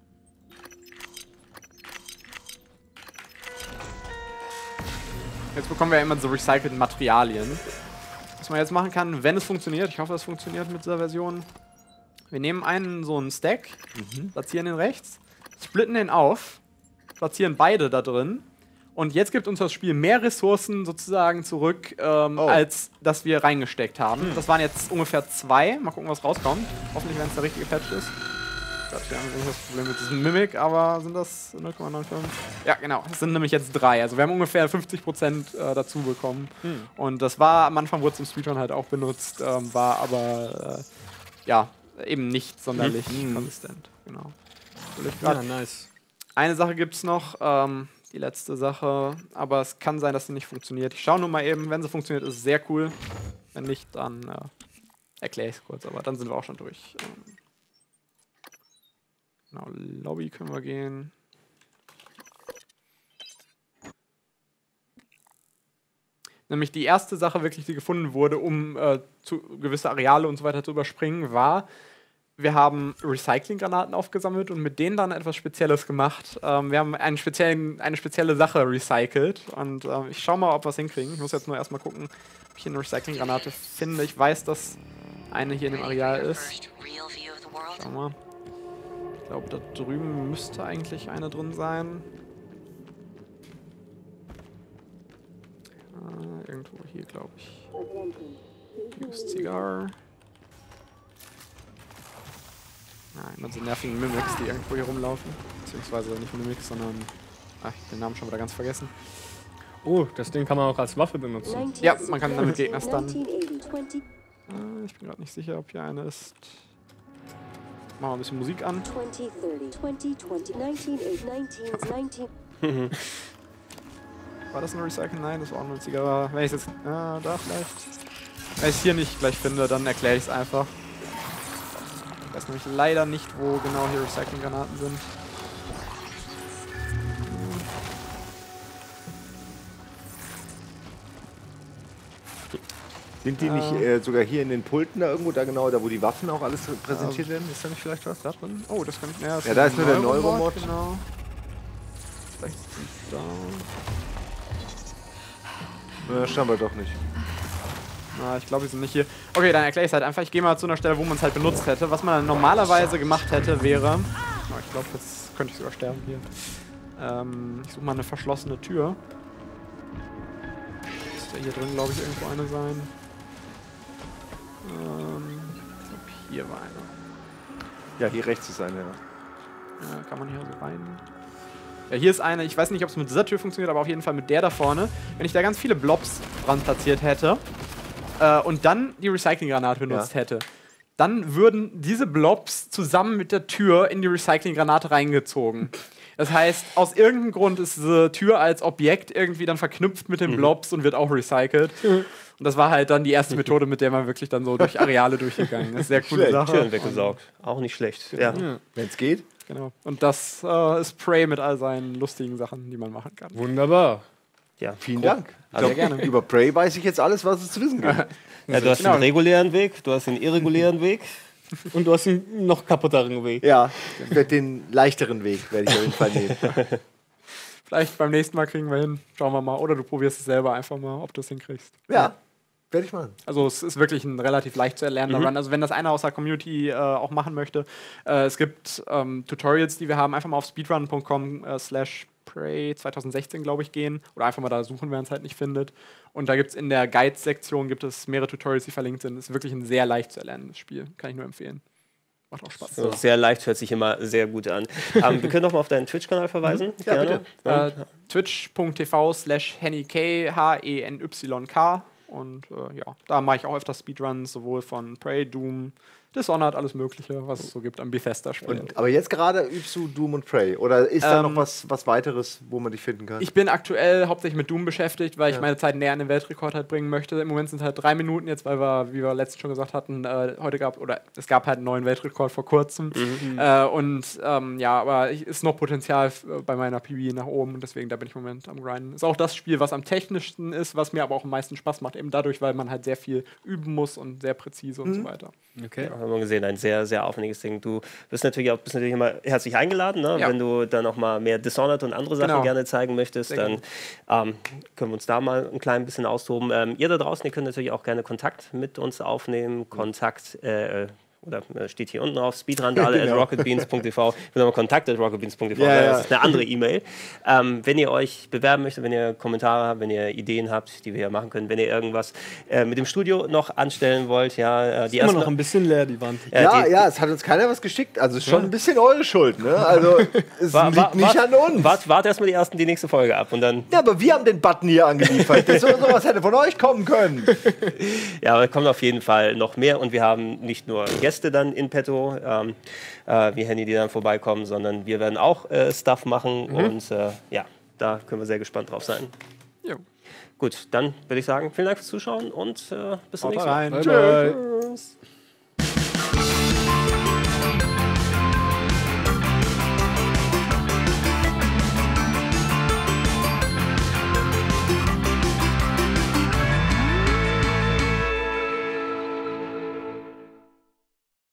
Jetzt bekommen wir ja immer so recycelten Materialien. Was man jetzt machen kann, wenn es funktioniert, ich hoffe, es funktioniert mit dieser Version. Wir nehmen einen so einen Stack, mhm. platzieren den rechts, splitten den auf, platzieren beide da drin. Und jetzt gibt uns das Spiel mehr Ressourcen sozusagen zurück, ähm, oh. als dass wir reingesteckt haben. Hm. Das waren jetzt ungefähr zwei. Mal gucken, was rauskommt. Hoffentlich, wenn es der richtige Patch ist. Gott, wir haben nicht das Problem mit diesem Mimic, aber sind das null Komma fünfundneunzig? Ja, genau. Es sind nämlich jetzt drei. Also wir haben ungefähr fünfzig Prozent äh, dazu bekommen. Hm. Und das war, am Anfang wurde es im Speedrun halt auch benutzt, ähm, war aber, äh, ja, eben nicht sonderlich hm. konsistent. Genau. Ja, nice. Eine Sache gibt es noch. Ähm, Die letzte Sache, aber es kann sein, dass sie nicht funktioniert. Ich schaue nur mal eben, wenn sie funktioniert, ist es sehr cool. Wenn nicht, dann äh, erkläre ich es kurz, aber dann sind wir auch schon durch. Ähm genau, Lobby können wir gehen. Nämlich die erste Sache wirklich, die gefunden wurde, um äh, zu, gewisse Areale und so weiter zu überspringen, war, wir haben Recycling-Granaten aufgesammelt und mit denen dann etwas Spezielles gemacht. Ähm, wir haben einen speziellen, eine spezielle Sache recycelt und äh, ich schau mal, ob wir es hinkriegen. Ich muss jetzt nur erstmal gucken, ob ich hier eine Recycling-Granate finde. Ich weiß, dass eine hier in dem Areal ist. Schau mal. Ich glaube, da drüben müsste eigentlich eine drin sein. Äh, irgendwo hier, glaube ich. Use Cigar. Nein, immer so nervigen Mimics, die irgendwo hier rumlaufen. Beziehungsweise nicht Mimics, sondern... Ach, ich hab den Namen schon wieder ganz vergessen. Oh, das Ding kann man auch als Waffe benutzen. Ja, man kann damit Gegner stunnen. Äh, ich bin gerade nicht sicher, ob hier eine ist. Machen wir ein bisschen Musik an. War das ein Recycle? Nein, das war auch nur ein Zigarre. Wenn ich es jetzt... Äh, da vielleicht... Wenn ich es hier nicht gleich finde, dann erkläre ich es einfach. Ich weiß nämlich leider nicht, wo genau hier Recycling-Granaten sind. Sind die äh, nicht äh, sogar hier in den Pulten da irgendwo, da genau, da wo die Waffen auch alles präsentiert äh, werden? Ist da nicht vielleicht was da drin? Oh, das kann ich... Ja, ja da ist nur der Neuromod. Genau. Vielleicht sind da... Na, schauen wir doch nicht. Na, ich glaube, die sind nicht hier. Okay, dann erkläre ich es halt einfach. Ich gehe mal zu einer Stelle, wo man es halt benutzt hätte. Was man dann normalerweise gemacht hätte, wäre... Oh, ich glaube, jetzt könnte ich sogar sterben hier. Ähm, ich suche mal eine verschlossene Tür. Müsste hier drin, glaube ich, irgendwo eine sein. Ähm, ich glaube, hier war eine. Ja, hier rechts ist eine, ja. Ja, kann man hier so rein... Ja, hier ist eine, ich weiß nicht, ob es mit dieser Tür funktioniert, aber auf jeden Fall mit der da vorne. Wenn ich da ganz viele Blobs dran platziert hätte äh, und dann die Recycling-Granate benutzt ja. hätte, dann würden diese Blobs zusammen mit der Tür in die Recyclinggranate reingezogen. Das heißt, aus irgendeinem Grund ist diese Tür als Objekt irgendwie dann verknüpft mit den Blobs und wird auch recycelt. Und das war halt dann die erste Methode, mit der man wirklich dann so durch Areale durchgegangen ist. Sehr coole Sache. Türen weggesaugt. Auch nicht schlecht. Ja. Ja. Wenn es geht. Genau. Und das äh, ist Prey mit all seinen lustigen Sachen, die man machen kann. Wunderbar. Ja. Vielen Dank. Also sehr gerne. Über Prey weiß ich jetzt alles, was es zu wissen gibt. Ja, du hast Genau. den regulären Weg, du hast den irregulären Weg. Und du hast einen noch kaputteren Weg. Ja, ich werde den leichteren Weg, werde ich auf jeden Fall nehmen. Vielleicht beim nächsten Mal kriegen wir hin. Schauen wir mal. Oder du probierst es selber einfach mal, ob du es hinkriegst. Ja, werde ich machen. Also es ist wirklich ein relativ leicht zu erlernender Mhm. Run. Also wenn das einer aus der Community äh, auch machen möchte, äh, es gibt ähm, Tutorials, die wir haben. Einfach mal auf speedrun punkt com äh, slash Prey zwanzig sechzehn, glaube ich, gehen. Oder einfach mal da suchen, wer es halt nicht findet. Und da gibt es in der Guides-Sektion gibt es mehrere Tutorials, die verlinkt sind. Ist wirklich ein sehr leicht zu erlernendes Spiel. Kann ich nur empfehlen. Macht auch Spaß. So, sehr leicht, hört sich immer sehr gut an. ähm, wir können noch mal auf deinen Twitch-Kanal verweisen. Ja, Gerne. Äh, twitch punkt t v slash hennyk, H E N Y K. Und äh, ja, da mache ich auch öfters Speedruns, sowohl von Prey, Doom, Dishonored, alles Mögliche, was es so gibt an Bethesda-Spielen. Aber jetzt gerade übst du Doom und Prey. Oder ist da Ähm, noch was, was weiteres, wo man dich finden kann? Ich bin aktuell hauptsächlich mit Doom beschäftigt, weil Ja. ich meine Zeit näher an den Weltrekord halt bringen möchte. Im Moment sind es halt drei Minuten jetzt, weil wir, wie wir letztens schon gesagt hatten, äh, heute gab, oder es gab halt einen neuen Weltrekord vor kurzem. Äh, und ähm, ja, aber ich, ist noch Potenzial f- bei meiner P B nach oben und deswegen da bin ich im Moment am Grinden. Ist auch das Spiel, was am technischsten ist, was mir aber auch am meisten Spaß macht, eben dadurch, weil man halt sehr viel üben muss und sehr präzise und so weiter. Okay. Ja, haben wir gesehen, ein sehr, sehr aufwendiges Ding. Du bist natürlich auch bist natürlich immer herzlich eingeladen, ne? Ja. Wenn du dann noch mal mehr Dishonored und andere Sachen Genau. gerne zeigen möchtest, Sehr dann ähm, können wir uns da mal ein klein bisschen austoben. Ähm, ihr da draußen, ihr könnt natürlich auch gerne Kontakt mit uns aufnehmen. Kontakt, äh, oder äh, steht hier unten drauf, speedrandale at Genau. rocketbeans punkt t v. Ich will nochmal kontakt at rocketbeans punkt t v, Ja, ja. das ist eine andere E-Mail. Ähm, wenn ihr euch bewerben möchtet, wenn ihr Kommentare habt, wenn ihr Ideen habt, die wir hier machen können, wenn ihr irgendwas äh, mit dem Studio noch anstellen wollt, ja, äh, die Immer ersten noch ein bisschen leer, die Wand. äh, ja, die, ja, es hat uns keiner was geschickt. Also es ist schon ein bisschen eure Schuld. Ne? Also es Wa- wa- liegt nicht wart- an uns. Wart, wart erstmal die ersten, die nächste Folge ab und dann, Ja, aber wir haben den Button hier angeliefert. Das so, sowas hätte von euch kommen können. ja, aber kommt auf jeden Fall noch mehr und wir haben nicht nur Gäste dann in petto, ähm, äh, wie Henny, die dann vorbeikommen, sondern wir werden auch äh, Stuff machen und äh, ja, da können wir sehr gespannt drauf sein. Jo. Gut, dann würde ich sagen, vielen Dank fürs Zuschauen und äh, bis zum Haut nächsten Mal. rein. Bye, bye. Tschüss.